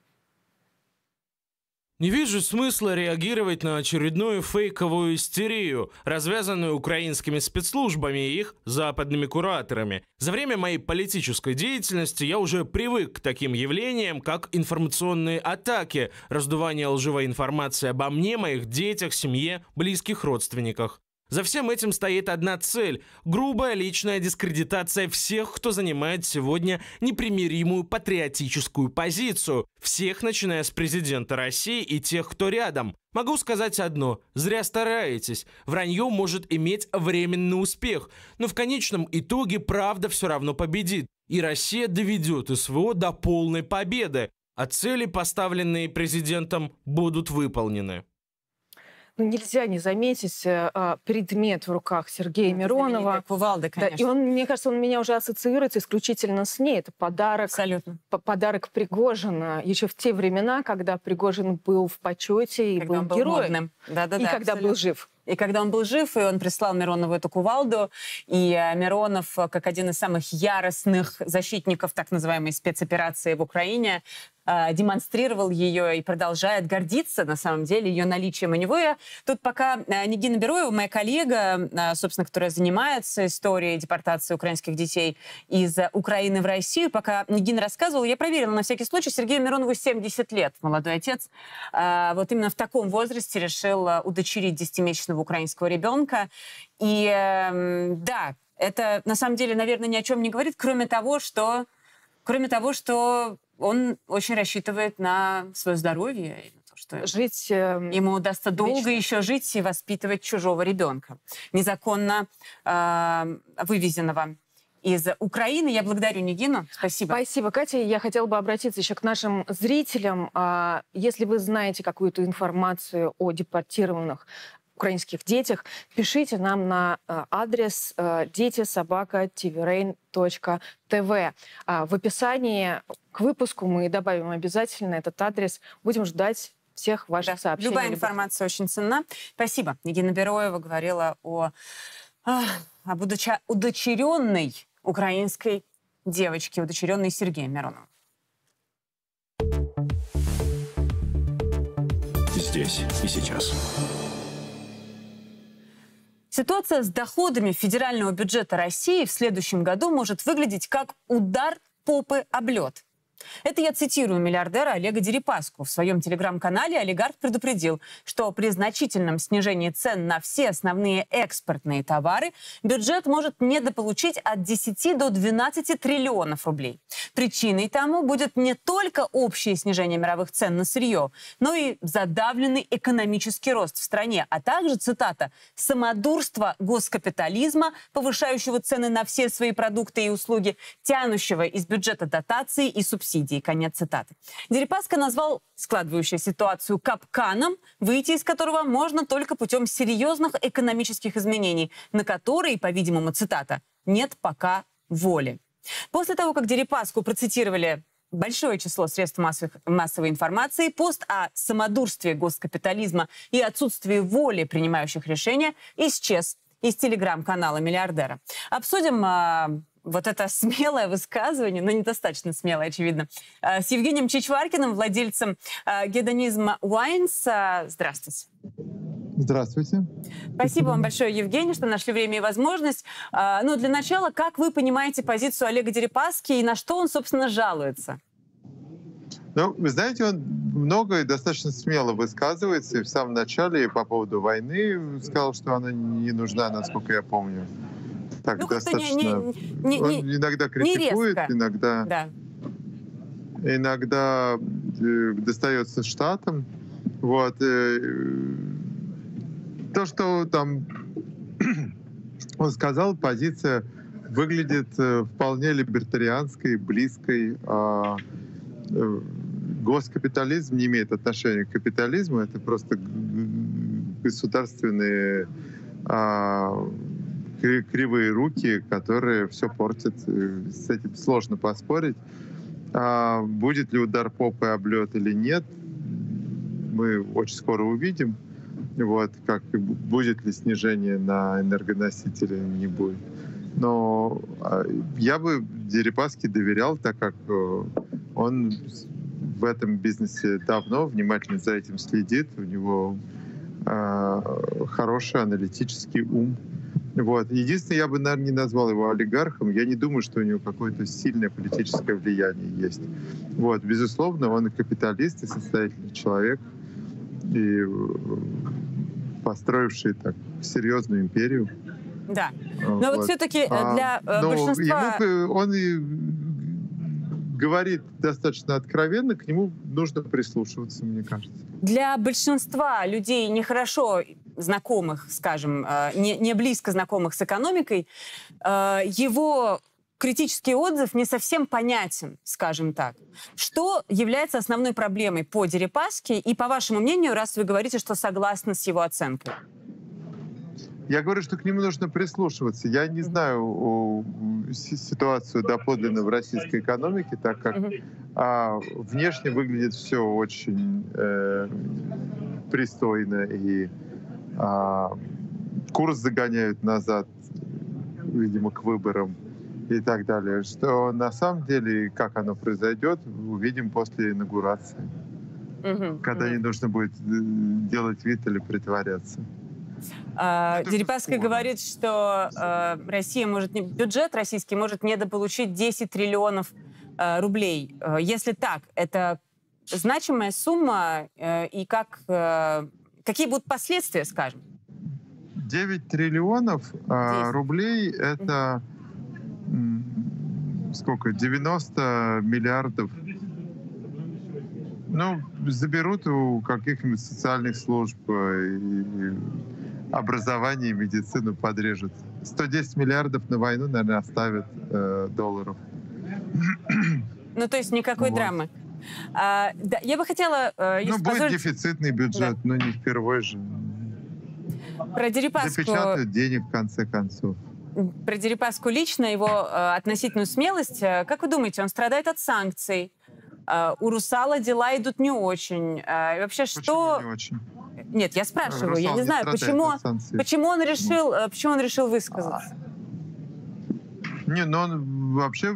Не вижу смысла реагировать на очередную фейковую истерию, развязанную украинскими спецслужбами и их западными кураторами. За время моей политической деятельности я уже привык к таким явлениям, как информационные атаки, раздувание лживой информации обо мне, моих детях, семье, близких родственниках. За всем этим стоит одна цель – грубая личная дискредитация всех, кто занимает сегодня непримиримую патриотическую позицию. Всех, начиная с президента России и тех, кто рядом. Могу сказать одно – зря стараетесь. Вранье может иметь временный успех, но в конечном итоге правда все равно победит. И Россия доведет СВО до полной победы, а цели, поставленные президентом, будут выполнены. Ну, нельзя не заметить а, предмет в руках Сергея Миронова. Кувалда, конечно. Да, и он, мне кажется, он меня уже ассоциируется исключительно с ней. Это подарок, подарок Пригожина еще в те времена, когда Пригожин был в почете и когда был, был героем. Да, да, и да, когда абсолютно. был жив. И когда он был жив, и он прислал Миронову эту кувалду, и Миронов, как один из самых яростных защитников так называемой спецоперации в Украине, э, демонстрировал ее и продолжает гордиться, на самом деле, ее наличием у него. Я тут пока э, Нигина Бероева, моя коллега, э, собственно, которая занимается историей депортации украинских детей из Украины в Россию, пока Нигина рассказывала, я проверила на всякий случай, Сергею Миронову семьдесят лет, молодой отец. Э, вот именно в таком возрасте решил э, удочерить десятимесячного украинского ребенка. И э, да, это на самом деле, наверное, ни о чем не говорит, кроме того, что, кроме того, что он очень рассчитывает на свое здоровье, и на то, что жить, э, ему удастся долго вечно. еще жить и воспитывать чужого ребенка, незаконно э, вывезенного из Украины. Я благодарю Нигину. Спасибо. Спасибо, Катя. Я хотела бы обратиться еще к нашим зрителям. А, Если вы знаете какую-то информацию о депортированных украинских детях, пишите нам на а, адрес а, дети собака тв точка тв. А, В описании к выпуску мы добавим обязательно этот адрес. Будем ждать всех ваших Да. сообщений. Любая любых. информация очень ценна. Спасибо. Нигина Бероева говорила о, а, об удоча- удочеренной украинской девочке, удочеренной Сергеем Мироновым. Здесь и сейчас. Ситуация с доходами федерального бюджета России в следующем году может выглядеть как удар попы об лед. Это я цитирую миллиардера Олега Дерипаску. В своем телеграм-канале олигарх предупредил, что при значительном снижении цен на все основные экспортные товары бюджет может недополучить от десяти до двенадцати триллионов рублей. Причиной тому будет не только общее снижение мировых цен на сырье, но и задавленный экономический рост в стране, а также, цитата, «самодурство госкапитализма, повышающего цены на все свои продукты и услуги, тянущего из бюджета дотации и субсидии». Конец цитаты. Дерипаска назвал складывающую ситуацию капканом, выйти из которого можно только путем серьезных экономических изменений, на которые, по-видимому, цитата, «нет пока воли». После того, как Дерипаску процитировали большое число средств массовых, массовой информации, пост о самодурстве госкапитализма и отсутствии воли принимающих решения исчез из телеграм-канала миллиардера. Обсудим а, вот это смелое высказывание, но недостаточно смелое, очевидно, а, с Евгением Чичваркиным, владельцем а, Гедонизм Wines. А, здравствуйте. Здравствуйте. Спасибо вам большое, Евгений, что нашли время и возможность. А, ну, для начала, как вы понимаете позицию Олега Дерипаски и на что он, собственно, жалуется? Ну, вы знаете, он много и достаточно смело высказывается. И в самом начале по поводу войны сказал, что она не нужна, насколько я помню. Так, ну, достаточно... Не, не, не, он не, иногда критикует, не иногда, да. иногда э, достается штатам. Вот. Э, то, что там он сказал, позиция выглядит э, вполне либертарианской, близкой. Э, э, госкапитализм не имеет отношения к капитализму, это просто государственные э, кривые руки, которые все портят. С этим сложно поспорить. А будет ли удар попы об лед или нет, мы очень скоро увидим. Вот, как будет ли снижение на энергоносители, не будет. Но я бы Дерипаске доверял, так как он в этом бизнесе давно, внимательно за этим следит. У него э, хороший аналитический ум. Вот. Единственное, я бы, наверное, не назвал его олигархом. Я не думаю, что у него какое-то сильное политическое влияние есть. Вот. Безусловно, он и капиталист, и состоятельный человек, и построивший так серьезную империю. Да. Но вот, вот все-таки а, для большинства... Ему, он и говорит достаточно откровенно, к нему нужно прислушиваться, мне кажется. Для большинства людей нехорошо знакомых, скажем, не, не близко знакомых с экономикой, его критический отзыв не совсем понятен, скажем так. Что является основной проблемой по Дерипаске и, по вашему мнению, раз вы говорите, что согласны с его оценкой? Я говорю, что к нему нужно прислушиваться. Я не знаю ситуацию доподлинно в российской экономике, так как а, внешне выглядит все очень э, пристойно, и а, курс загоняют назад, видимо, к выборам. и так далее. Что на самом деле, как оно произойдет, увидим после инаугурации. Угу, когда угу. не нужно будет делать вид или притворяться. А, Дерипаска говорит, что а, Россия может не, бюджет российский может недополучить десять триллионов а, рублей. А, если так, это значимая сумма, а, и как, а, какие будут последствия, скажем? девять триллионов а, рублей — это м, сколько? девяносто миллиардов. Ну, заберут у каких-нибудь социальных служб, и образование, и медицину подрежут. сто десять миллиардов на войну, наверное, оставят э, долларов. Ну, то есть никакой вот. драмы. А, да, я бы хотела... Э, ну, будет позволить... дефицитный бюджет, да. но не впервые же. Про Дерипаску... Запечатают денег в конце концов. Про Дерипаску лично, его э, относительную смелость. Как вы думаете, он страдает от санкций? Э, у «Русала» дела идут не очень. Э, и вообще, почему что... не очень? Нет, я спрашиваю, Русал я не, не знаю, почему, почему, он решил, ну. почему он решил высказаться? Не, ну он вообще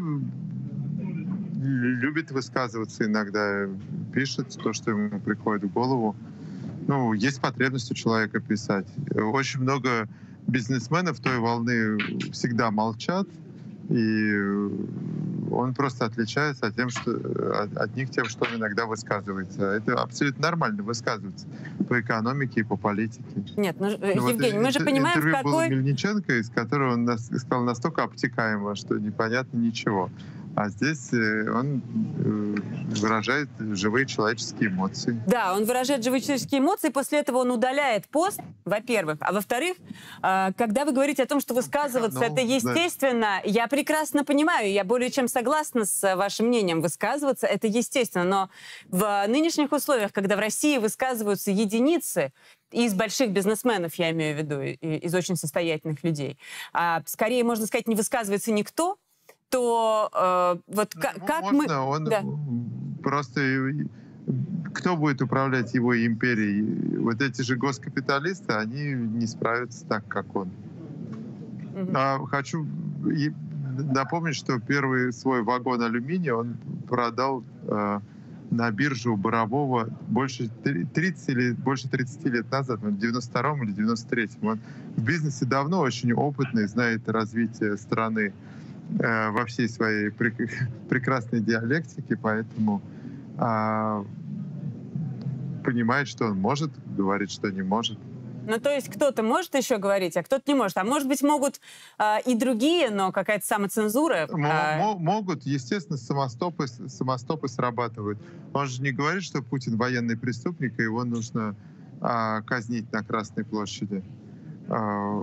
любит высказываться иногда, пишет то, что ему приходит в голову. Ну, есть потребность у человека писать. Очень много бизнесменов той волны всегда молчат, и он просто отличается от, тем, что, от, от них тем, что он иногда высказывается. Это абсолютно нормально высказываться по экономике и по политике. Нет, ну, ну Евгений, вот мы же понимаем, интервью в какой... было Мельниченко, из которого он нас, сказал настолько обтекаемо, что непонятно ничего. А здесь он выражает живые человеческие эмоции. Да, он выражает живые человеческие эмоции, после этого он удаляет пост, во-первых. А во-вторых, когда вы говорите о том, что высказываться, ну, это естественно, да. Я прекрасно понимаю, я более чем согласна с вашим мнением, высказываться это естественно, но в нынешних условиях, когда в России высказываются единицы, из больших бизнесменов, я имею в виду, из очень состоятельных людей, а скорее, можно сказать, не высказывается никто, то э, вот ну, как, как можно, мы... Он да. просто... Кто будет управлять его империей? Вот эти же госкапиталисты, они не справятся так, как он. Mm-hmm. А хочу напомнить, что первый свой вагон алюминия он продал э, на биржу Борового больше тридцати или больше тридцати лет назад, в девяносто втором или девяносто третьем. Он в бизнесе давно очень опытный, знает развитие страны э, во всей своей прек- прекрасной диалектике, поэтому э, понимает, что он может, говорит, что не может. Ну, то есть кто-то может еще говорить, а кто-то не может. А может быть, могут э, и другие, но какая-то самоцензура. Э... Могут, естественно, самостопы, самостопы срабатывают. Он же не говорит, что Путин военный преступник, и его нужно э, казнить на Красной площади. Э,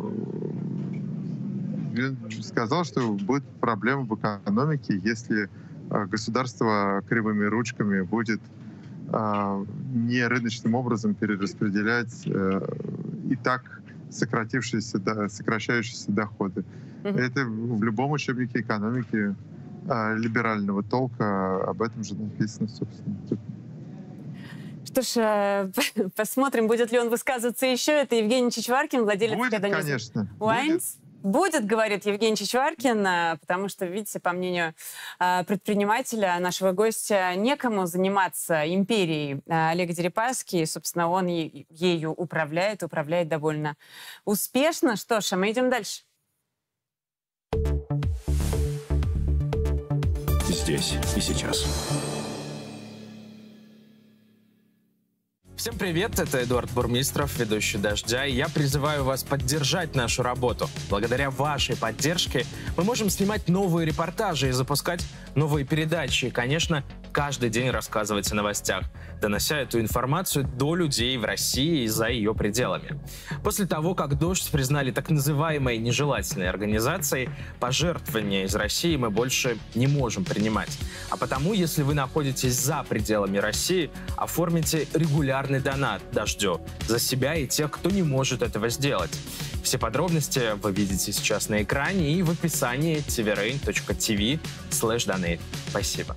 он сказал, что будет проблема в экономике, если э, государство кривыми ручками будет э, не рыночным образом перераспределять э, и так сократившиеся, да, сокращающиеся доходы. Mm-hmm. Это в любом учебнике экономики э, либерального толка об этом же написано, собственно. Что ж, э, посмотрим, будет ли он высказываться еще. Это Евгений Чичваркин, владелец... Будет, конечно. Wines. Будет, говорит Евгений Чичваркин, потому что, видите, по мнению предпринимателя, нашего гостя, некому заниматься империей Олега Дерипаски. И, собственно, он ею управляет, управляет довольно успешно. Что ж, а мы идем дальше. Здесь и сейчас. Всем привет, это Эдуард Бурмистров, ведущий «Дождя», и я призываю вас поддержать нашу работу. Благодаря вашей поддержке мы можем снимать новые репортажи и запускать новые передачи, и, конечно, каждый день рассказывать о новостях, донося эту информацию до людей в России и за ее пределами. После того, как «Дождь» признали так называемой нежелательной организацией, пожертвования из России мы больше не можем принимать. А потому, если вы находитесь за пределами России, оформите регулярный донат «Дождю» за себя и тех, кто не может этого сделать. Все подробности вы видите сейчас на экране и в описании ти ви рейн точка ти ви слэш донейт. Спасибо.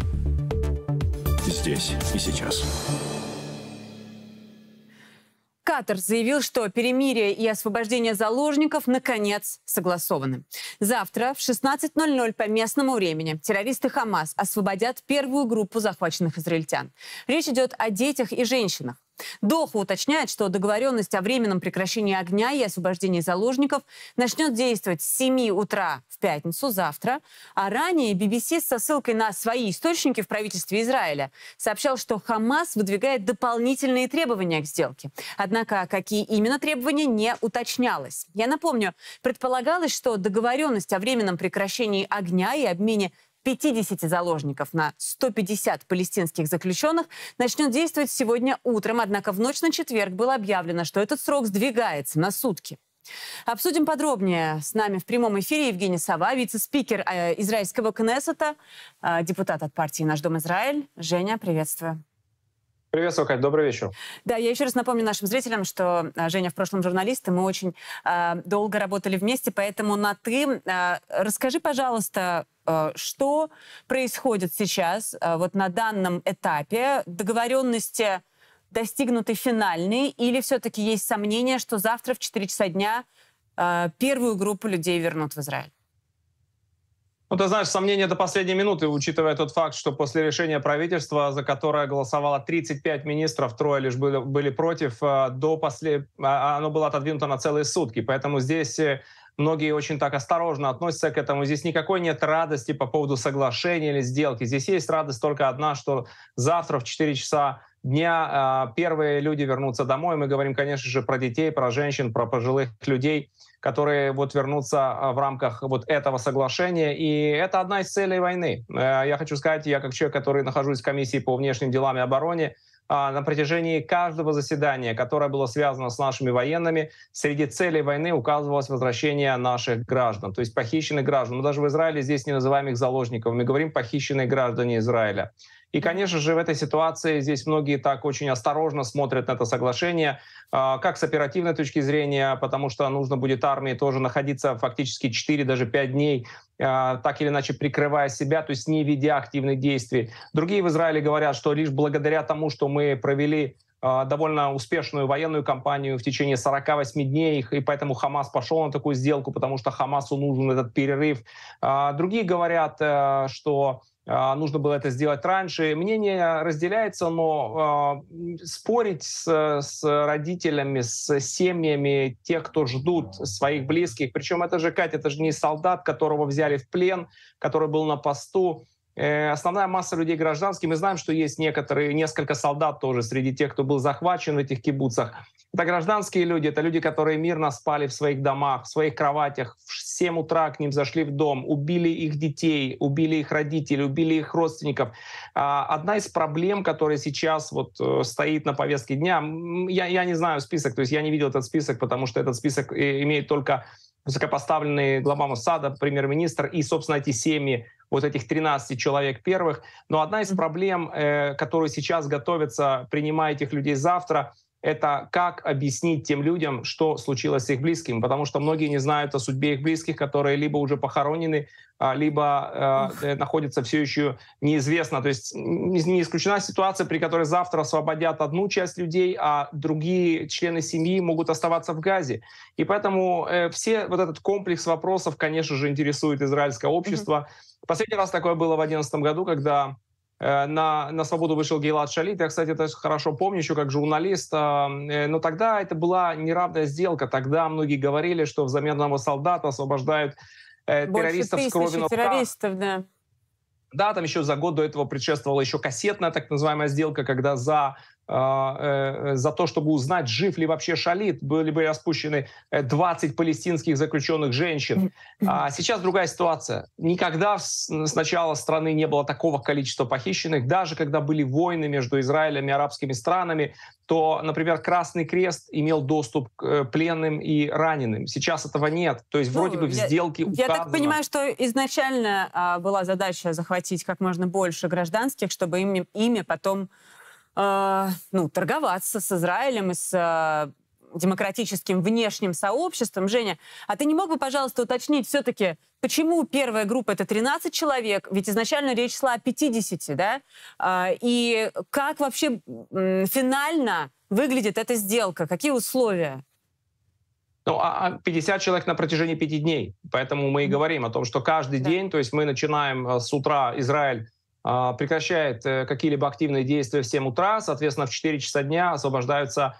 Здесь и сейчас. Катар заявил, что перемирие и освобождение заложников наконец согласованы. Завтра в шестнадцать ноль ноль по местному времени террористы Хамас освободят первую группу захваченных израильтян. Речь идет о детях и женщинах. Доха уточняет, что договоренность о временном прекращении огня и освобождении заложников начнет действовать с семи утра в пятницу, завтра. А ранее би би си со ссылкой на свои источники в правительстве Израиля сообщал, что Хамас выдвигает дополнительные требования к сделке. Однако какие именно требования, не уточнялось. Я напомню, предполагалось, что договоренность о временном прекращении огня и обмене пятидесяти заложников на сто пятьдесят палестинских заключенных начнет действовать сегодня утром. Однако в ночь на четверг было объявлено, что этот срок сдвигается на сутки. Обсудим подробнее. С нами в прямом эфире Евгений Сова, вице-спикер э, израильского Кнессета, э, депутат от партии «Наш дом Израиль». Женя, приветствую. Приветствую, Кать. Добрый вечер. Да, я еще раз напомню нашим зрителям, что э, Женя в прошлом журналист, и мы очень э, долго работали вместе, поэтому на «ты». Э, расскажи, пожалуйста, э, что происходит сейчас э, вот на данном этапе? Договоренности достигнуты финальные, или все-таки есть сомнения, что завтра в четыре часа дня э, первую группу людей вернут в Израиль? Ну, ты знаешь, сомнения до последней минуты, учитывая тот факт, что после решения правительства, за которое голосовало тридцать пять министров, трое лишь были, были против, до после... оно было отодвинуто на целые сутки. Поэтому здесь многие очень так осторожно относятся к этому. Здесь никакой нет радости по поводу соглашения или сделки. Здесь есть радость только одна, что завтра в четыре часа дня первые люди вернутся домой. Мы говорим, конечно же, про детей, про женщин, про пожилых людей, которые вот вернутся в рамках вот этого соглашения. И это одна из целей войны. Я хочу сказать, я как человек, который нахожусь в комиссии по внешним делам и обороне, на протяжении каждого заседания, которое было связано с нашими военными, среди целей войны указывалось возвращение наших граждан, то есть похищенных граждан. Мы даже в Израиле здесь не называем их заложников, мы говорим похищенные граждане Израиля. И, конечно же, в этой ситуации здесь многие так очень осторожно смотрят на это соглашение, как с оперативной точки зрения, потому что нужно будет армии тоже находиться фактически четыре, даже пять дней, так или иначе прикрывая себя, то есть не ведя активных действий. Другие в Израиле говорят, что лишь благодаря тому, что мы провели довольно успешную военную кампанию в течение сорока восьми дней, и поэтому Хамас пошел на такую сделку, потому что Хамасу нужен этот перерыв. Другие говорят, что нужно было это сделать раньше. Мнение разделяется, но э, спорить с, с родителями, с семьями тех, кто ждут своих близких, причем это же, Катя, это же не солдат, которого взяли в плен, который был на посту. Э, основная масса людей гражданских, мы знаем, что есть некоторые, несколько солдат тоже среди тех, кто был захвачен в этих кибуцах. Это гражданские люди, это люди, которые мирно спали в своих домах, в своих кроватях. В семь утра к ним зашли в дом, убили их детей, убили их родителей, убили их родственников. Одна из проблем, которая сейчас вот стоит на повестке дня, я, я не знаю список, то есть я не видел этот список, потому что этот список имеет только высокопоставленный глава Моссада, премьер-министр и, собственно, эти семьи вот этих тринадцати человек первых. Но одна из проблем, э, которую сейчас готовится, принимая этих людей завтра, это как объяснить тем людям, что случилось с их близкими, потому что многие не знают о судьбе их близких, которые либо уже похоронены, либо э, находятся все еще неизвестно. То есть не исключена ситуация, при которой завтра освободят одну часть людей, а другие члены семьи могут оставаться в Газе. И поэтому э, все вот этот комплекс вопросов, конечно же, интересует израильское общество. Mm-hmm. Последний раз такое было в две тысячи одиннадцатом году, когда На, на свободу вышел Гилад Шалит. Я, кстати, это хорошо помню еще как журналист. Но тогда это была неравная сделка. Тогда многие говорили, что взамен одного солдата освобождают террористов с кровью на руках. террористов, да. Да, там еще за год до этого предшествовала еще кассетная так называемая сделка, когда за, э, э, за то, чтобы узнать, жив ли вообще Шалит, были бы распущены двадцать палестинских заключенных женщин. А сейчас другая ситуация. Никогда с, с начала страны не было такого количества похищенных. Даже когда были войны между Израилем и арабскими странами, то, например, Красный Крест имел доступ к пленным и раненым. Сейчас этого нет. То есть ну, вроде бы в сделке я, я так понимаю, что изначально а, была задача захватить как можно больше гражданских, чтобы ими, ими потом а, ну, торговаться с Израилем и с а, демократическим внешним сообществом. Женя, а ты не мог бы, пожалуйста, уточнить все-таки, почему первая группа — это тринадцать человек? Ведь изначально речь шла о пятидесяти, да? И как вообще финально выглядит эта сделка? Какие условия? Ну, а пятьдесят человек на протяжении пяти дней. Поэтому мы и говорим о том, что каждый да. день, то есть мы начинаем с утра, Израиль э, прекращает э, какие-либо активные действия в семь утра, соответственно, в четыре часа дня освобождаются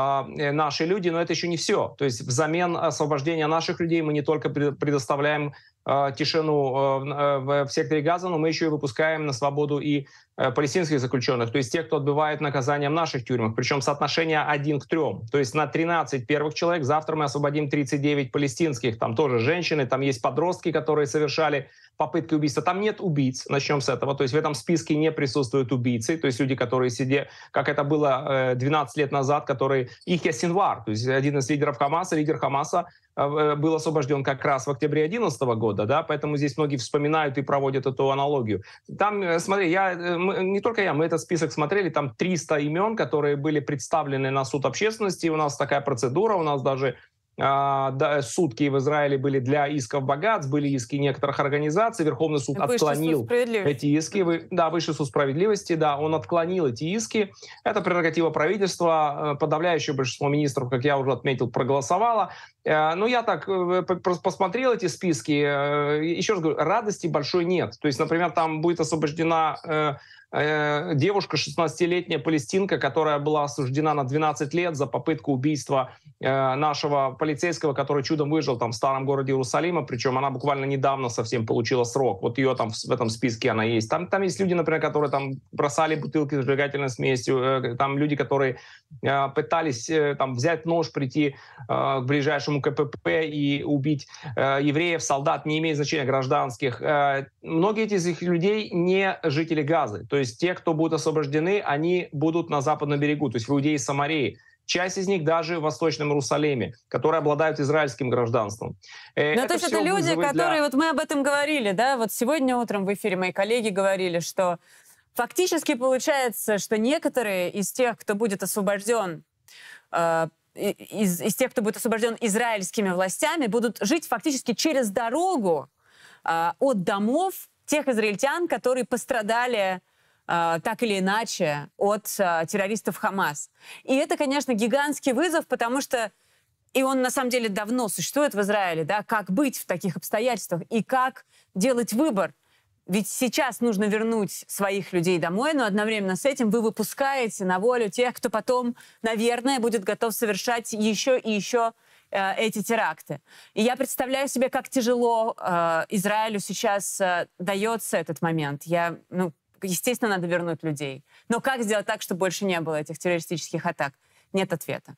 э, наши люди, но это еще не все. То есть взамен освобождения наших людей мы не только предоставляем э, тишину э, в, в секторе Газа, но мы еще и выпускаем на свободу и э, палестинских заключенных, то есть тех, кто отбывает наказание в наших тюрьмах, причем соотношение один к трем. То есть на тринадцать первых человек завтра мы освободим тридцать девять палестинских, там тоже женщины, там есть подростки, которые совершали попытки убийства. Там нет убийц, начнем с этого. То есть в этом списке не присутствуют убийцы, то есть люди, которые сидят, как это было двенадцать лет назад, которые Ихья Синвар, то есть один из лидеров Хамаса, лидер Хамаса, был освобожден как раз в октябре две тысячи одиннадцатого года, да, поэтому здесь многие вспоминают и проводят эту аналогию. Там, смотри, я, не только я, мы этот список смотрели, там триста имен, которые были представлены на суд общественности, у нас такая процедура, у нас даже Uh, да, сутки в Израиле были для исков богатств, были иски некоторых организаций, Верховный суд Высший отклонил суд эти иски. Вы, да, Высший суд справедливости, да, он отклонил эти иски. Это прерогатива правительства, подавляющее большинство министров, как я уже отметил, проголосовало. Uh, но я так uh, посмотрел эти списки, uh, еще раз говорю, радости большой нет. То есть, например, там будет освобождена uh, девушка, шестнадцатилетняя палестинка, которая была осуждена на двенадцать лет за попытку убийства э, нашего полицейского, который чудом выжил там в старом городе Иерусалима, причем она буквально недавно совсем получила срок. Вот ее там в, в этом списке она есть. Там, там есть люди, например, которые там бросали бутылки с зажигательной смесью, э, там люди, которые э, пытались э, там взять нож, прийти э, к ближайшему ка пэ пэ и убить э, евреев, солдат, не имеет значения, гражданских. Э, многие из этих людей не жители Газы. То есть те, кто будут освобождены, они будут на западном берегу, то есть в Иудее и Самарии. Часть из них даже в Восточном Иерусалиме, которые обладают израильским гражданством. Ну, это то есть это люди, которые... Для... Вот мы об этом говорили, да? Вот сегодня утром в эфире мои коллеги говорили, что фактически получается, что некоторые из тех, кто будет освобожден, э, из, из тех, кто будет освобожден израильскими властями, будут жить фактически через дорогу э, от домов тех израильтян, которые пострадали так или иначе от а, террористов Хамас. И это, конечно, гигантский вызов, потому что, и он на самом деле давно существует в Израиле, да, как быть в таких обстоятельствах и как делать выбор. Ведь сейчас нужно вернуть своих людей домой, но одновременно с этим вы выпускаете на волю тех, кто потом, наверное, будет готов совершать еще и еще э, эти теракты. И я представляю себе, как тяжело э, Израилю сейчас э, дается этот момент. Я, ну, естественно, надо вернуть людей. Но как сделать так, чтобы больше не было этих террористических атак? Нет ответа.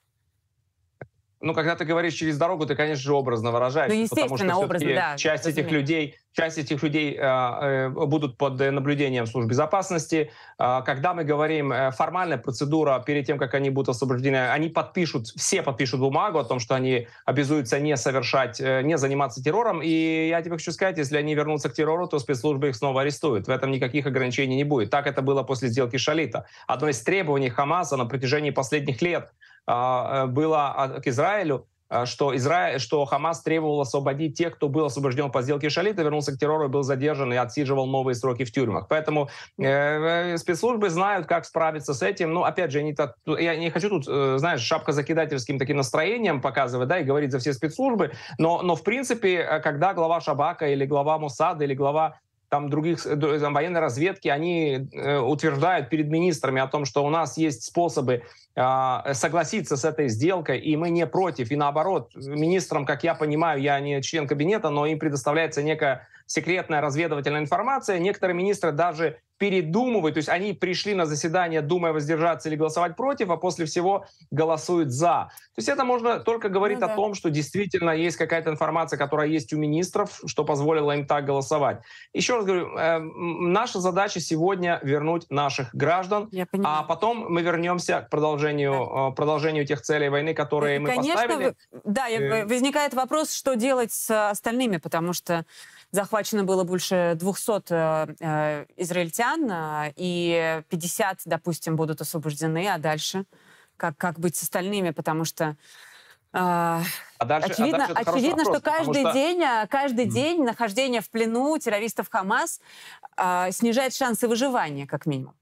Ну, когда ты говоришь через дорогу, ты, конечно же, образно выражаешься. Ну, естественно, потому что образно, да. Часть этих людей, часть этих людей э, э, будут под наблюдением служб безопасности. Э, когда мы говорим э, формальная процедура, перед тем, как они будут освобождены, они подпишут, все подпишут бумагу о том, что они обязуются не совершать, э, не заниматься террором. И я тебе хочу сказать, если они вернутся к террору, то спецслужбы их снова арестуют. В этом никаких ограничений не будет. Так это было после сделки Шалита. Одно из требований Хамаса на протяжении последних лет было к Израилю, что, Израиль, что Хамас требовал освободить тех, кто был освобожден по сделке Шалита, вернулся к террору, был задержан и отсиживал новые сроки в тюрьмах. Поэтому э, спецслужбы знают, как справиться с этим. Ну, опять же, они так, я не хочу тут, э, знаешь, шапкозакидательским таким настроением показывать, да, и говорить за все спецслужбы, но, но в принципе, когда глава Шабака или глава Моссада или глава там других там, военной разведки, они э, утверждают перед министрами о том, что у нас есть способы э, согласиться с этой сделкой, и мы не против. И наоборот, министрам, как я понимаю, я не член кабинета, но им предоставляется некая секретная разведывательная информация. Некоторые министры даже передумывают, то есть они пришли на заседание, думая воздержаться или голосовать против, а после всего голосуют за. То есть это можно только говорить ну, да. о том, что действительно есть какая-то информация, которая есть у министров, что позволило им так голосовать. Еще раз говорю, э, наша задача сегодня вернуть наших граждан, а потом мы вернемся к продолжению, да. э, продолжению тех целей войны, которые и, мы конечно, поставили. Да, э... возникает вопрос, что делать с остальными, потому что захвачено было больше двухсот э, э, израильтян, э, и пятьдесят, допустим, будут освобождены, а дальше как, как быть с остальными, потому что э, а дальше, очевидно, а дальше очевидно вопрос, что каждый что... день, каждый mm. день нахождение в плену террористов Хамас э, снижает шансы выживания, как минимум.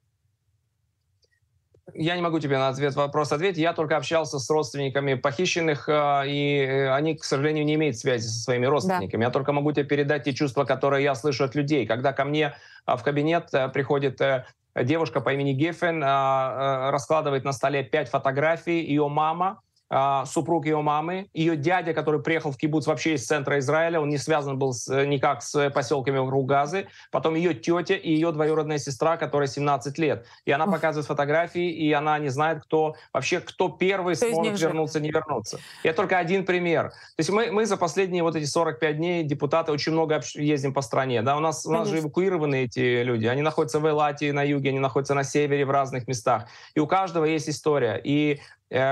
Я не могу тебе на ответ вопрос ответить. Я только общался с родственниками похищенных, и они, к сожалению, не имеют связи со своими родственниками. Да. Я только могу тебе передать те чувства, которые я слышу от людей. Когда ко мне в кабинет приходит девушка по имени Гефен, раскладывает на столе пять фотографий, ее мама, супруг ее мамы, ее дядя, который приехал в кибуц вообще из центра Израиля, он не связан был с, никак с поселками вокруг Газы, потом ее тетя и ее двоюродная сестра, которая семнадцать лет. И она показывает фотографии, и она не знает, кто вообще, кто первый кто сможет вернуться, не вернуться. Это только один пример. То есть мы, мы за последние вот эти сорок пять дней, депутаты, очень много ездим по стране. Да? У нас, у нас же эвакуированы эти люди. Они находятся в Элате на юге, они находятся на севере, в разных местах. И у каждого есть история. И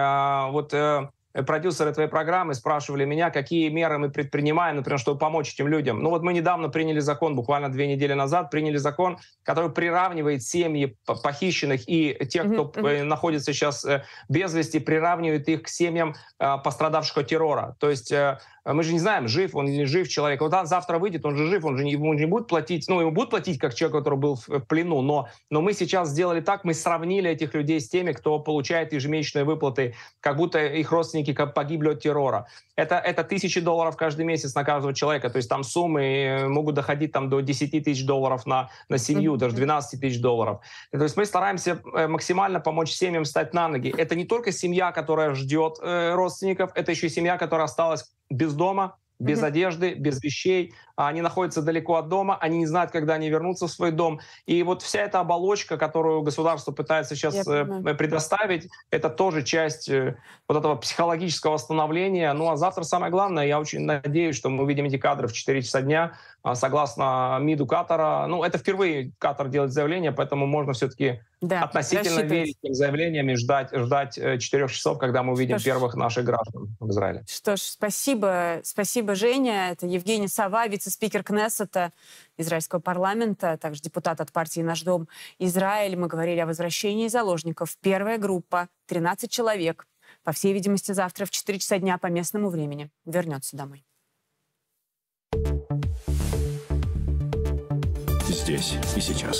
Э, вот э, продюсеры твоей программы спрашивали меня, какие меры мы предпринимаем, например, чтобы помочь этим людям. Ну вот мы недавно приняли закон, буквально две недели назад, приняли закон, который приравнивает семьи похищенных и тех, кто mm-hmm. находится сейчас без вести, приравнивает их к семьям пострадавших от террора. То есть мы же не знаем, жив он или не жив человек. Вот он завтра выйдет, он же жив, он же не, ему не будет платить, ну, ему будут платить как человек, который был в плену, но, но мы сейчас сделали так, мы сравнили этих людей с теми, кто получает ежемесячные выплаты, как будто их родственники погибли от террора. Это, это тысячи долларов каждый месяц на каждого человека, то есть там суммы могут доходить там, до десяти тысяч долларов на, на семью, mm-hmm. даже двенадцать тысяч долларов. То есть мы стараемся максимально помочь семьям встать на ноги. Это не только семья, которая ждет э, родственников, это еще и семья, которая осталась без дома, без mm-hmm. одежды, без вещей. Они находятся далеко от дома, они не знают, когда они вернутся в свой дом. И вот вся эта оболочка, которую государство пытается сейчас предоставить, это тоже часть вот этого психологического восстановления. Ну а завтра самое главное, я очень надеюсь, что мы увидим эти кадры в четыре часа дня, согласно МИДу Катара. Ну это впервые Катар делает заявление, поэтому можно все-таки да, относительно верить этим заявлениям и ждать, ждать четырех часов, когда мы увидим что первых ж... наших граждан в Израиле. Что ж, спасибо, спасибо, Женя. Это Евгений Сова, вице-спикер Кнессета израильского парламента, также депутат от партии «Наш дом» Израиль. Мы говорили о возвращении заложников. Первая группа, тринадцать человек, по всей видимости, завтра в четыре часа дня по местному времени вернется домой. Здесь и сейчас.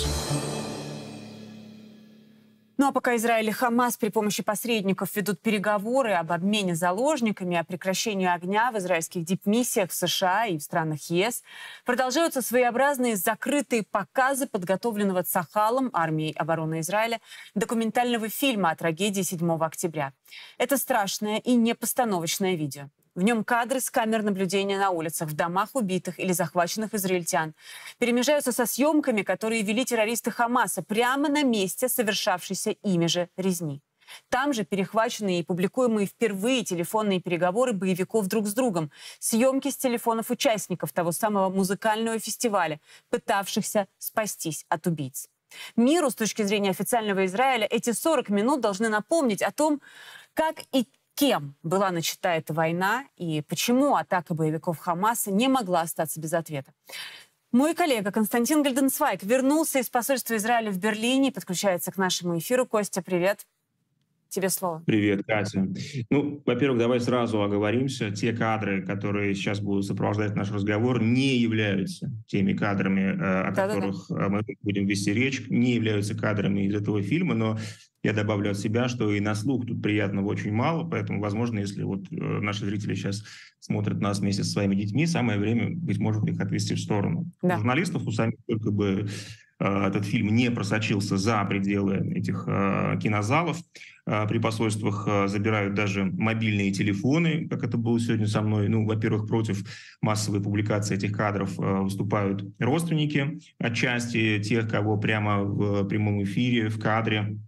Ну а пока Израиль и Хамас при помощи посредников ведут переговоры об обмене заложниками, о прекращении огня в израильских дипмиссиях в США и в странах ЕС, продолжаются своеобразные закрытые показы подготовленного Цахалом, армией обороны Израиля, документального фильма о трагедии седьмого октября. Это страшное и непостановочное видео. В нем кадры с камер наблюдения на улицах, в домах убитых или захваченных израильтян перемежаются со съемками, которые вели террористы Хамаса прямо на месте совершавшейся ими же резни. Там же перехваченные и публикуемые впервые телефонные переговоры боевиков друг с другом, съемки с телефонов участников того самого музыкального фестиваля, пытавшихся спастись от убийц. Миру, с точки зрения официального Израиля, эти сорок минут должны напомнить о том, как и кем была начата эта война и почему атака боевиков Хамаса не могла остаться без ответа. Мой коллега Константин Гальденцвайг вернулся из посольства Израиля в Берлине и подключается к нашему эфиру. Костя, привет. Тебе слово. Привет, Катя. Ну, во-первых, давай сразу оговоримся. Те кадры, которые сейчас будут сопровождать наш разговор, не являются теми кадрами, о да, которых да, да. мы будем вести речь, не являются кадрами из этого фильма, но я добавлю от себя, что и на слух тут приятного очень мало, поэтому, возможно, если вот наши зрители сейчас смотрят нас вместе со своими детьми, самое время, быть может, их отвести в сторону. Да. Журналистов у самих только бы этот фильм не просочился за пределы этих э, кинозалов. Э, при посольствах э, забирают даже мобильные телефоны, как это было сегодня со мной. Ну, во-первых, против массовой публикации этих кадров э, выступают родственники, отчасти тех, кого прямо в прямом эфире, в кадре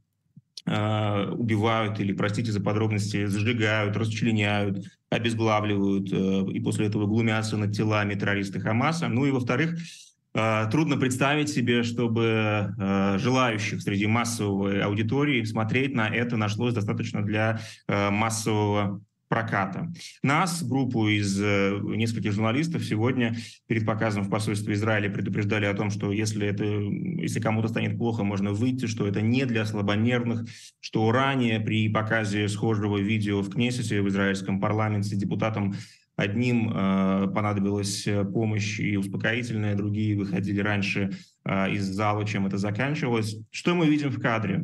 э, убивают или, простите за подробности, сжигают, расчленяют, обезглавливают э, и после этого глумятся над телами террористов Хамаса. Ну и, во-вторых, трудно представить себе, чтобы э, желающих среди массовой аудитории смотреть на это нашлось достаточно для э, массового проката. Нас, группу из э, нескольких журналистов, сегодня перед показом в посольстве Израиля предупреждали о том, что если, это, если кому-то станет плохо, можно выйти, что это не для слабонервных, что ранее при показе схожего видео в Кнессете, в израильском парламенте, депутатам одним э, понадобилась помощь и успокоительная, другие выходили раньше э, из зала, чем это заканчивалось. Что мы видим в кадре?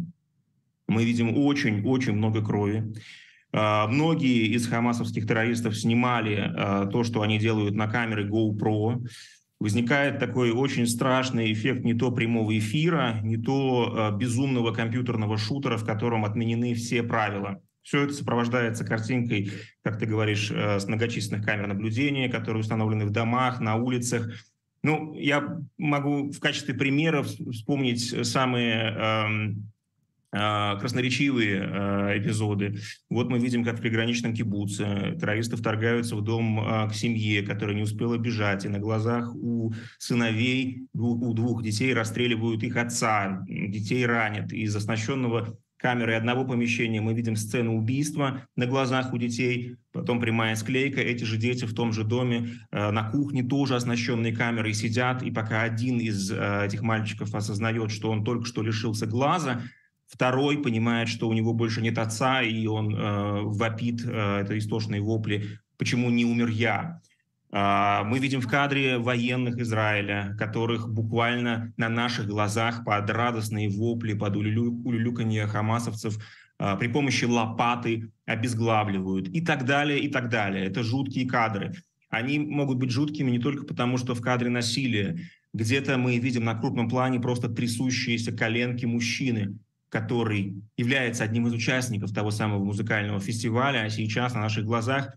Мы видим очень-очень много крови. Uh, многие из хамасовских террористов снимали uh, то, что они делают на камеры GoPro. Возникает такой очень страшный эффект не то прямого эфира, не то uh, безумного компьютерного шутера, в котором отменены все правила. Все это сопровождается картинкой, как ты говоришь, uh, с многочисленных камер наблюдения, которые установлены в домах, на улицах. Ну, я могу в качестве примера вспомнить самые... Uh, красноречивые э, эпизоды. Вот мы видим, как в приграничном кибуце террористы вторгаются в дом э, к семье, которая не успела бежать, и на глазах у сыновей, у, у двух детей расстреливают их отца, детей ранят. Из оснащенного камерой одного помещения мы видим сцену убийства на глазах у детей, потом прямая склейка. Эти же дети в том же доме э, на кухне, тоже оснащенные камерой, сидят, и пока один из э, этих мальчиков осознает, что он только что лишился глаза, второй понимает, что у него больше нет отца, и он э, вопит, э, это истошные вопли, почему не умер я. Э, мы видим в кадре военных Израиля, которых буквально на наших глазах под радостные вопли, под улюлю, улюлюканье хамасовцев э, при помощи лопаты обезглавливают и так далее, и так далее. Это жуткие кадры. Они могут быть жуткими не только потому, что в кадре насилие. Где-то мы видим на крупном плане просто трясущиеся коленки мужчины, который является одним из участников того самого музыкального фестиваля, а сейчас на наших глазах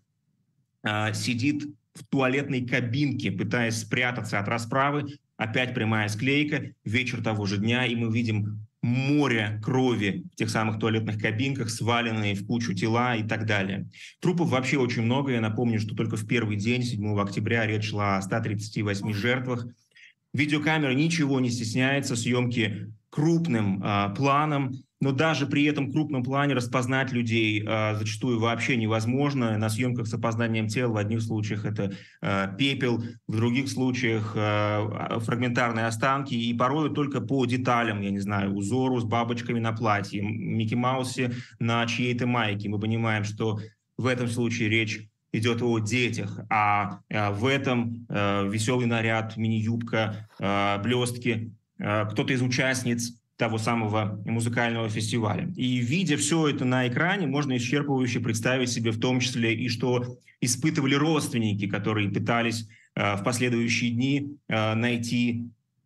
э, сидит в туалетной кабинке, пытаясь спрятаться от расправы. Опять прямая склейка, вечер того же дня, и мы видим море крови в тех самых туалетных кабинках, сваленные в кучу тела и так далее. Трупов вообще очень много. Я напомню, что только в первый день, седьмого октября, речь шла о ста тридцати восьми жертвах. Видеокамера ничего не стесняется, съемки крупным э, планом, но даже при этом крупном плане распознать людей э, зачастую вообще невозможно. На съемках с опознанием тел в одних случаях это э, пепел, в других случаях э, фрагментарные останки, и порой только по деталям, я не знаю, узору с бабочками на платье, Микки Маусе на чьей-то майке. Мы понимаем, что в этом случае речь идет о детях, а э, в этом э, веселый наряд, мини-юбка, э, блестки, кто-то из участниц того самого музыкального фестиваля. И видя все это на экране, можно исчерпывающе представить себе в том числе и что испытывали родственники, которые пытались э, в последующие дни э, найти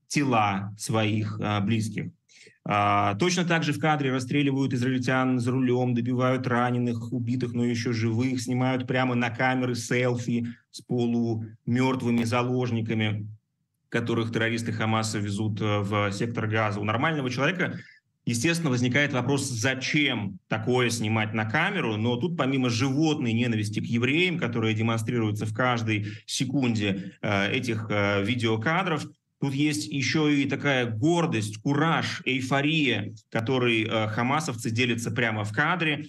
тела своих э, близких. Э, точно так же в кадре расстреливают израильтян за рулем, добивают раненых, убитых, но еще живых, снимают прямо на камеры селфи с полумертвыми заложниками, которых террористы Хамаса везут в сектор Газа. У нормального человека, естественно, возникает вопрос, зачем такое снимать на камеру, но тут помимо животной ненависти к евреям, которая демонстрируется в каждой секунде этих видеокадров, тут есть еще и такая гордость, кураж, эйфория, которой хамасовцы делятся прямо в кадре.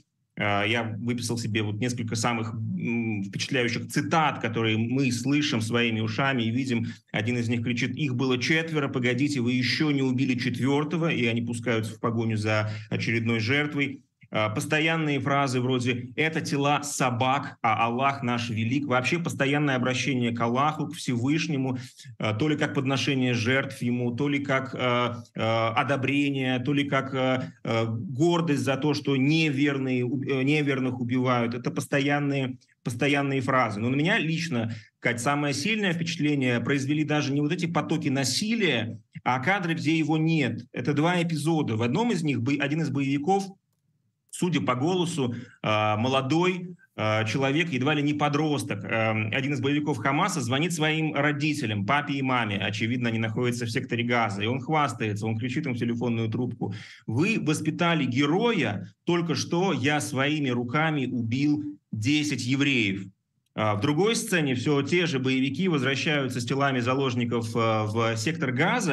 Я выписал себе вот несколько самых впечатляющих цитат, которые мы слышим своими ушами и видим. Один из них кричит: «Их было четверо, погодите, вы еще не убили четвертого», и они пускаются в погоню за очередной жертвой. Постоянные фразы вроде «это тела собак, а Аллах наш велик». Вообще постоянное обращение к Аллаху, к Всевышнему, то ли как подношение жертв ему, то ли как э, э, одобрение, то ли как э, гордость за то, что неверные, неверных убивают. Это постоянные, постоянные фразы. Но на меня лично, Кать, самое сильное впечатление произвели даже не вот эти потоки насилия, а кадры, где его нет. Это два эпизода. В одном из них один из боевиков, судя по голосу, молодой человек, едва ли не подросток, один из боевиков Хамаса звонит своим родителям, папе и маме. Очевидно, они находятся в секторе Газа. И он хвастается, он кричит им в телефонную трубку: «Вы воспитали героя, только что я своими руками убил десять евреев». В другой сцене все те же боевики возвращаются с телами заложников в сектор Газа,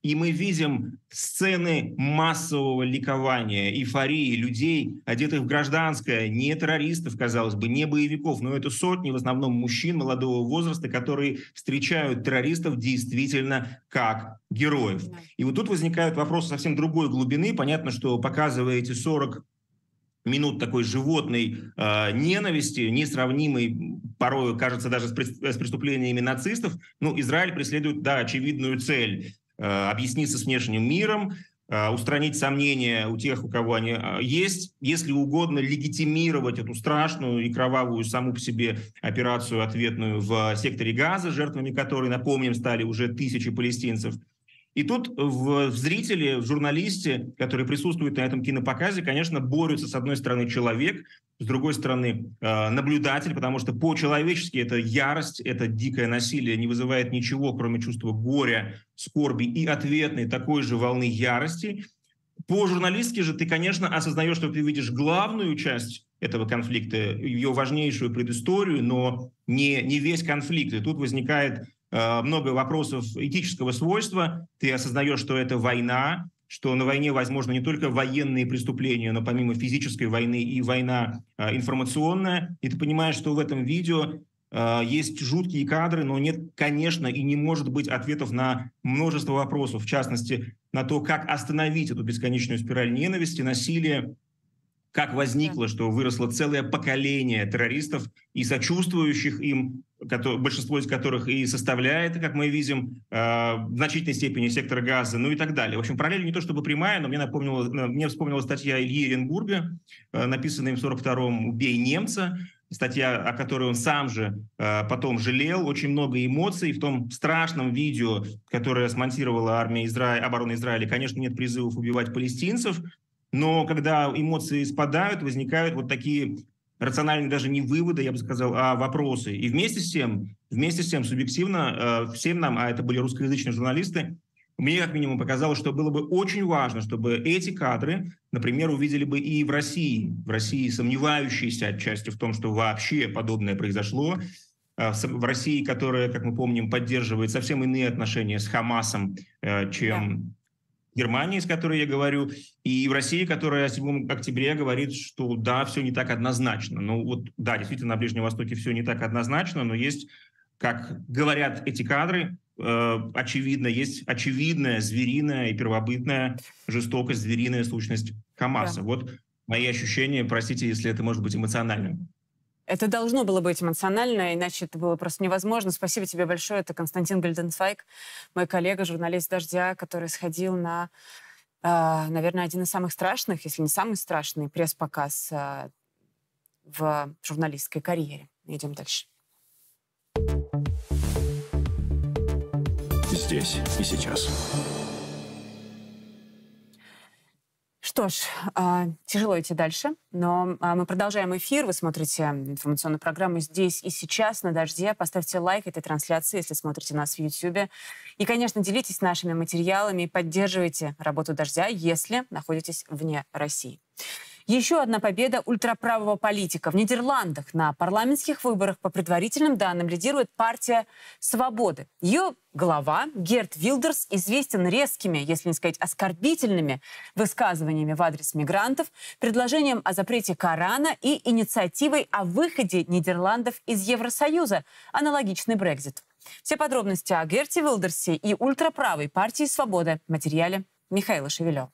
и мы видим сцены массового ликования, эйфории людей, одетых в гражданское, не террористов, казалось бы, не боевиков, но это сотни, в основном мужчин молодого возраста, которые встречают террористов действительно как героев. И вот тут возникают вопросы совсем другой глубины. Понятно, что показывая эти сорок минут такой животной э, ненависти, несравнимой, порой, кажется, даже с, пред, с преступлениями нацистов, ну, Израиль преследует, да, очевидную цель э, объясниться с внешним миром, э, устранить сомнения у тех, у кого они э, есть, если угодно, легитимировать эту страшную и кровавую саму по себе операцию ответную в секторе Газа, жертвами которой, напомним, стали уже тысячи палестинцев. И тут в, в зрителе, в журналисте, который присутствует на этом кинопоказе, конечно, борются, с одной стороны, человек, с другой стороны, э, наблюдатель, потому что по-человечески это ярость, это дикое насилие не вызывает ничего, кроме чувства горя, скорби и ответной такой же волны ярости. По-журналистски же ты, конечно, осознаешь, что ты видишь главную часть этого конфликта, ее важнейшую предысторию, но не, не весь конфликт. И тут возникает много вопросов этического свойства. Ты осознаешь, что это война, что на войне возможно не только военные преступления, но помимо физической войны и война информационная. И ты понимаешь, что в этом видео есть жуткие кадры, но нет, конечно, и не может быть ответов на множество вопросов, в частности, на то, как остановить эту бесконечную спираль ненависти, насилия, как возникло, что выросло целое поколение террористов и сочувствующих им, большинство из которых и составляет, как мы видим, в значительной степени сектор Газа, ну и так далее. В общем, параллель не то чтобы прямая, но мне напомнила, мне вспомнила статья Ильи Эренбурга, написанная им в сорок втором «Убей немца», статья, о которой он сам же потом жалел, очень много эмоций. В том страшном видео, которое смонтировала армия Изра... обороны Израиля, конечно, нет призывов убивать палестинцев, но когда эмоции спадают, возникают вот такие рациональные даже не выводы, я бы сказал, а вопросы. И вместе с тем, вместе с тем субъективно всем нам, а это были русскоязычные журналисты, мне как минимум показалось, что было бы очень важно, чтобы эти кадры, например, увидели бы и в России, в России сомневающиеся отчасти в том, что вообще подобное произошло, в России, которая, как мы помним, поддерживает совсем иные отношения с Хамасом, чем Германии, с которой я говорю, и в России, которая седьмого октября говорит, что да, все не так однозначно. Ну вот, да, действительно, на Ближнем Востоке все не так однозначно, но есть, как говорят эти кадры, э, очевидно, есть очевидная звериная и первобытная жестокость, звериная сущность Хамаса. Да. Вот мои ощущения, простите, если это может быть эмоциональным. Это должно было быть эмоционально, иначе это было просто невозможно. Спасибо тебе большое. Это Константин Гальденцвайг, мой коллега, журналист «Дождя», который сходил на, э, наверное, один из самых страшных, если не самый страшный, пресс-показ э, в журналистской карьере. Идем дальше. Здесь и сейчас. Что ж, тяжело идти дальше, но мы продолжаем эфир. Вы смотрите информационную программу «Здесь и сейчас» на «Дожде». Поставьте лайк этой трансляции, если смотрите нас в Ютьюбе. И, конечно, делитесь нашими материалами и поддерживайте работу «Дождя», если находитесь вне России. Еще одна победа ультраправого политика. В Нидерландах на парламентских выборах по предварительным данным лидирует партия «Свободы». Ее глава Герт Вилдерс известен резкими, если не сказать оскорбительными, высказываниями в адрес мигрантов, предложением о запрете Корана и инициативой о выходе Нидерландов из Евросоюза, аналогичный Брексит. Все подробности о Герте Вилдерсе и ультраправой партии «Свобода» в материале Михаила Шевелева.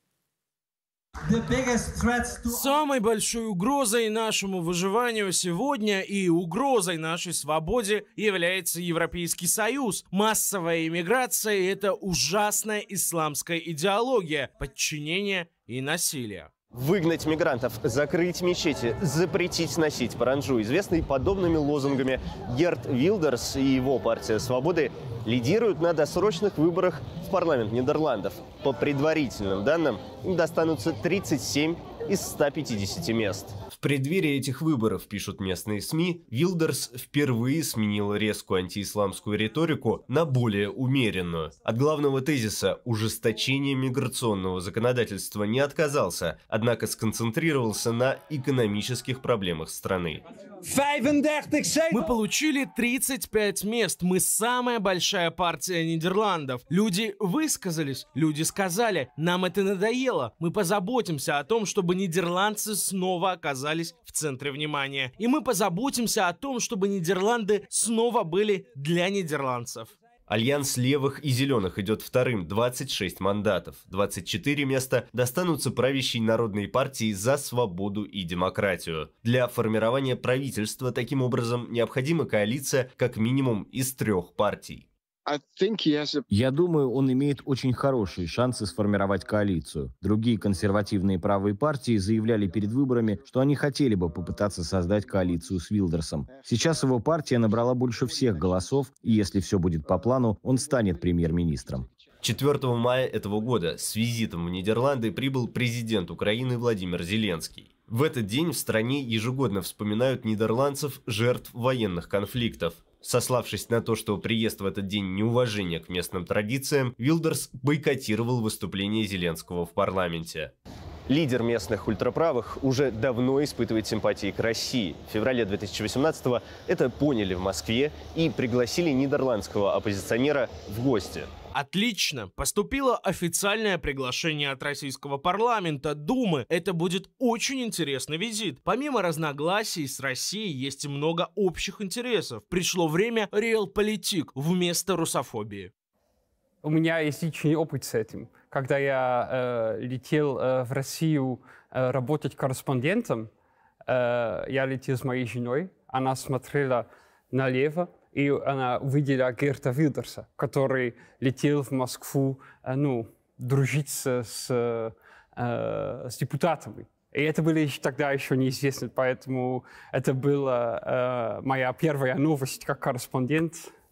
Самой большой угрозой нашему выживанию сегодня и угрозой нашей свободе является Европейский Союз. Массовая иммиграция – это ужасная исламская идеология подчинения и насилия. Выгнать мигрантов, закрыть мечети, запретить носить паранджу. Известный подобными лозунгами, Герт Вилдерс и его партия «Свободы» лидируют на досрочных выборах в парламент Нидерландов. По предварительным данным, им достанутся тридцать семь из ста пятидесяти мест. В преддверии этих выборов, пишут местные СМИ, Вилдерс впервые сменил резкую антиисламскую риторику на более умеренную. От главного тезиса ужесточения миграционного законодательства не отказался, однако сконцентрировался на экономических проблемах страны. Мы получили тридцать пять мест. Мы самая большая партия Нидерландов. Люди высказались. Люди сказали, нам это надоело. Мы позаботимся о том, чтобы нидерландцы снова оказались в центре внимания. И мы позаботимся о том, чтобы Нидерланды снова были для нидерландцев. Альянс левых и зеленых идет вторым, двадцать шесть мандатов. двадцать четыре места достанутся правящей Народной партии «За свободу и демократию». Для формирования правительства таким образом необходима коалиция как минимум из трех партий. Я думаю, он имеет очень хорошие шансы сформировать коалицию. Другие консервативные правые партии заявляли перед выборами, что они хотели бы попытаться создать коалицию с Вилдерсом. Сейчас его партия набрала больше всех голосов, и если все будет по плану, он станет премьер-министром. четвёртого мая этого года с визитом в Нидерланды прибыл президент Украины Владимир Зеленский. В этот день в стране ежегодно вспоминают нидерландцев, жертв военных конфликтов. Сославшись на то, что приезд в этот день неуважение к местным традициям, Вилдерс бойкотировал выступление Зеленского в парламенте. Лидер местных ультраправых уже давно испытывает симпатии к России. В феврале две тысячи восемнадцатого это поняли в Москве и пригласили нидерландского оппозиционера в гости. Отлично. Поступило официальное приглашение от российского парламента, Думы. Это будет очень интересный визит. Помимо разногласий с Россией есть много общих интересов. Пришло время реалполитик вместо русофобии. У меня есть личный опыт с этим. Когда я э, летел э, в Россию э, работать корреспондентом, э, я летел с моей женой, она смотрела налево, и она увидела Герта Вилдерса, который летел в Москву, э, ну, дружить с, с, э, с депутатами. И это было еще, тогда еще неизвестно, поэтому это была э, моя первая новость как корреспондент.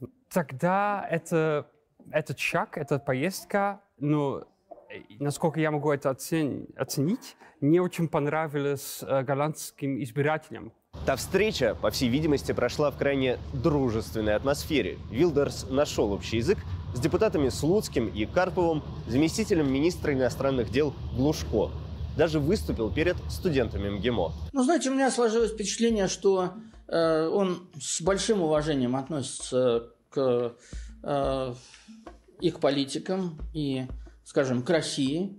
Тогда это... Этот шаг, эта поездка, ну, насколько я могу это оценить, не очень понравилась э, голландским избирателям. Та встреча, по всей видимости, прошла в крайне дружественной атмосфере. Вилдерс нашел общий язык с депутатами Слуцким и Карповым, заместителем министра иностранных дел Глушко. Даже выступил перед студентами МГИМО. Ну, знаете, у меня сложилось впечатление, что э, он с большим уважением относится к... Э, и к политикам, и, скажем, к России,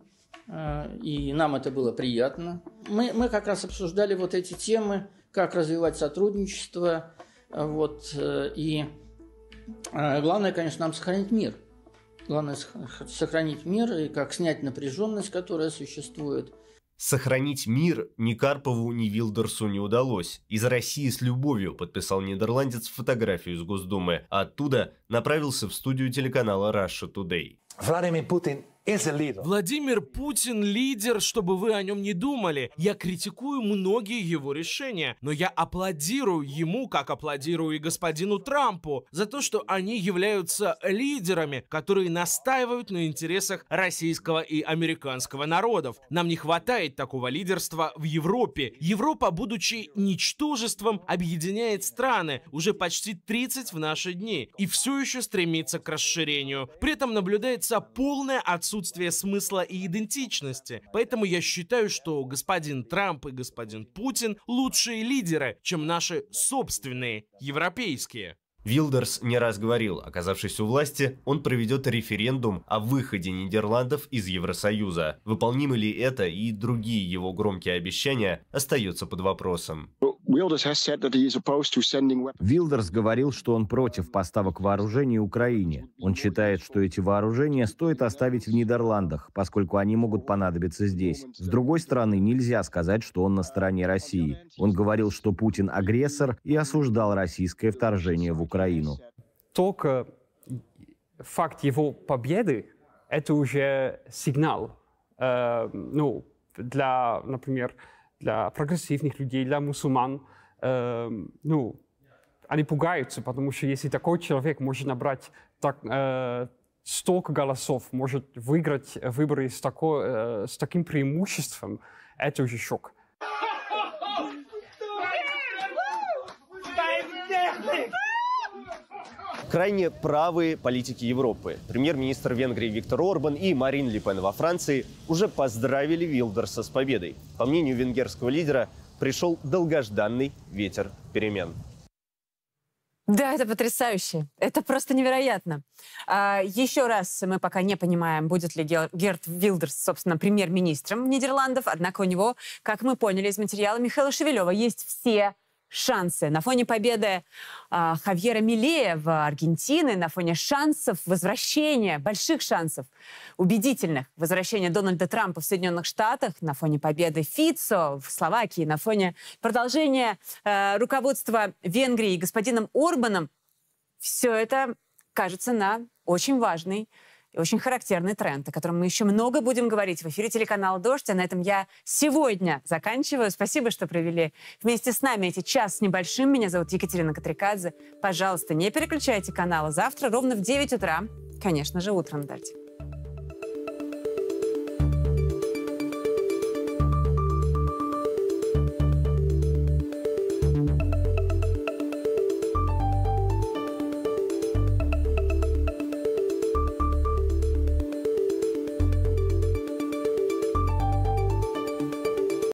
и нам это было приятно. Мы, мы как раз обсуждали вот эти темы, как развивать сотрудничество, вот, и главное, конечно, нам сохранить мир. Главное сохранить мир и как снять напряженность, которая существует. Сохранить мир ни Карпову, ни Вилдерсу не удалось. Из России с любовью подписал нидерландец фотографию из Госдумы, а оттуда направился в студию телеканала Russia Today. Владимир Путин Владимир Путин лидер, чтобы вы о нем не думали. Я критикую многие его решения, но я аплодирую ему, как аплодирую и господину Трампу, за то, что они являются лидерами, которые настаивают на интересах российского и американского народов. Нам не хватает такого лидерства в Европе. Европа, будучи ничтожеством, объединяет страны, уже почти тридцать в наши дни, и все еще стремится к расширению. При этом наблюдается полное отсутствие отсутствие смысла и идентичности. Поэтому я считаю, что господин Трамп и господин Путин лучшие лидеры, чем наши собственные европейские. Вилдерс не раз говорил, оказавшись у власти, он проведет референдум о выходе Нидерландов из Евросоюза. Выполнимы ли это и другие его громкие обещания, остается под вопросом. Вилдерс говорил, что он против поставок вооружений Украине. Он считает, что эти вооружения стоит оставить в Нидерландах, поскольку они могут понадобиться здесь. С другой стороны, нельзя сказать, что он на стороне России. Он говорил, что Путин агрессор, и осуждал российское вторжение в Украину. Только факт его победы – это уже сигнал. Э, ну, для, например, для прогрессивных людей, для мусульман, э, ну, они пугаются, потому что если такой человек может набрать так, э, столько голосов, может выиграть выборы с, такой, э, с таким преимуществом, это уже шок. Крайне правые политики Европы, премьер-министр Венгрии Виктор Орбан и Марин Ле Пен во Франции уже поздравили Вилдерса с победой. По мнению венгерского лидера, пришел долгожданный ветер перемен. Да, это потрясающе. Это просто невероятно. А, еще раз, мы пока не понимаем, будет ли Герт Вилдерс, собственно, премьер-министром Нидерландов. Однако у него, как мы поняли из материала Михаила Шевелева, есть все шансы. На фоне победы а, Хавьера Милея в Аргентине, на фоне шансов возвращения, больших шансов, убедительных возвращения Дональда Трампа в Соединенных Штатах, на фоне победы Фицо в Словакии, на фоне продолжения э, руководства Венгрии господином Орбаном, все это кажется на очень важный и очень характерный тренд, о котором мы еще много будем говорить в эфире телеканала «Дождь». А на этом я сегодня заканчиваю. Спасибо, что провели вместе с нами эти час с небольшим. Меня зовут Екатерина Катрикадзе. Пожалуйста, не переключайте каналы. Завтра ровно в девять утра, конечно же, утром дайте.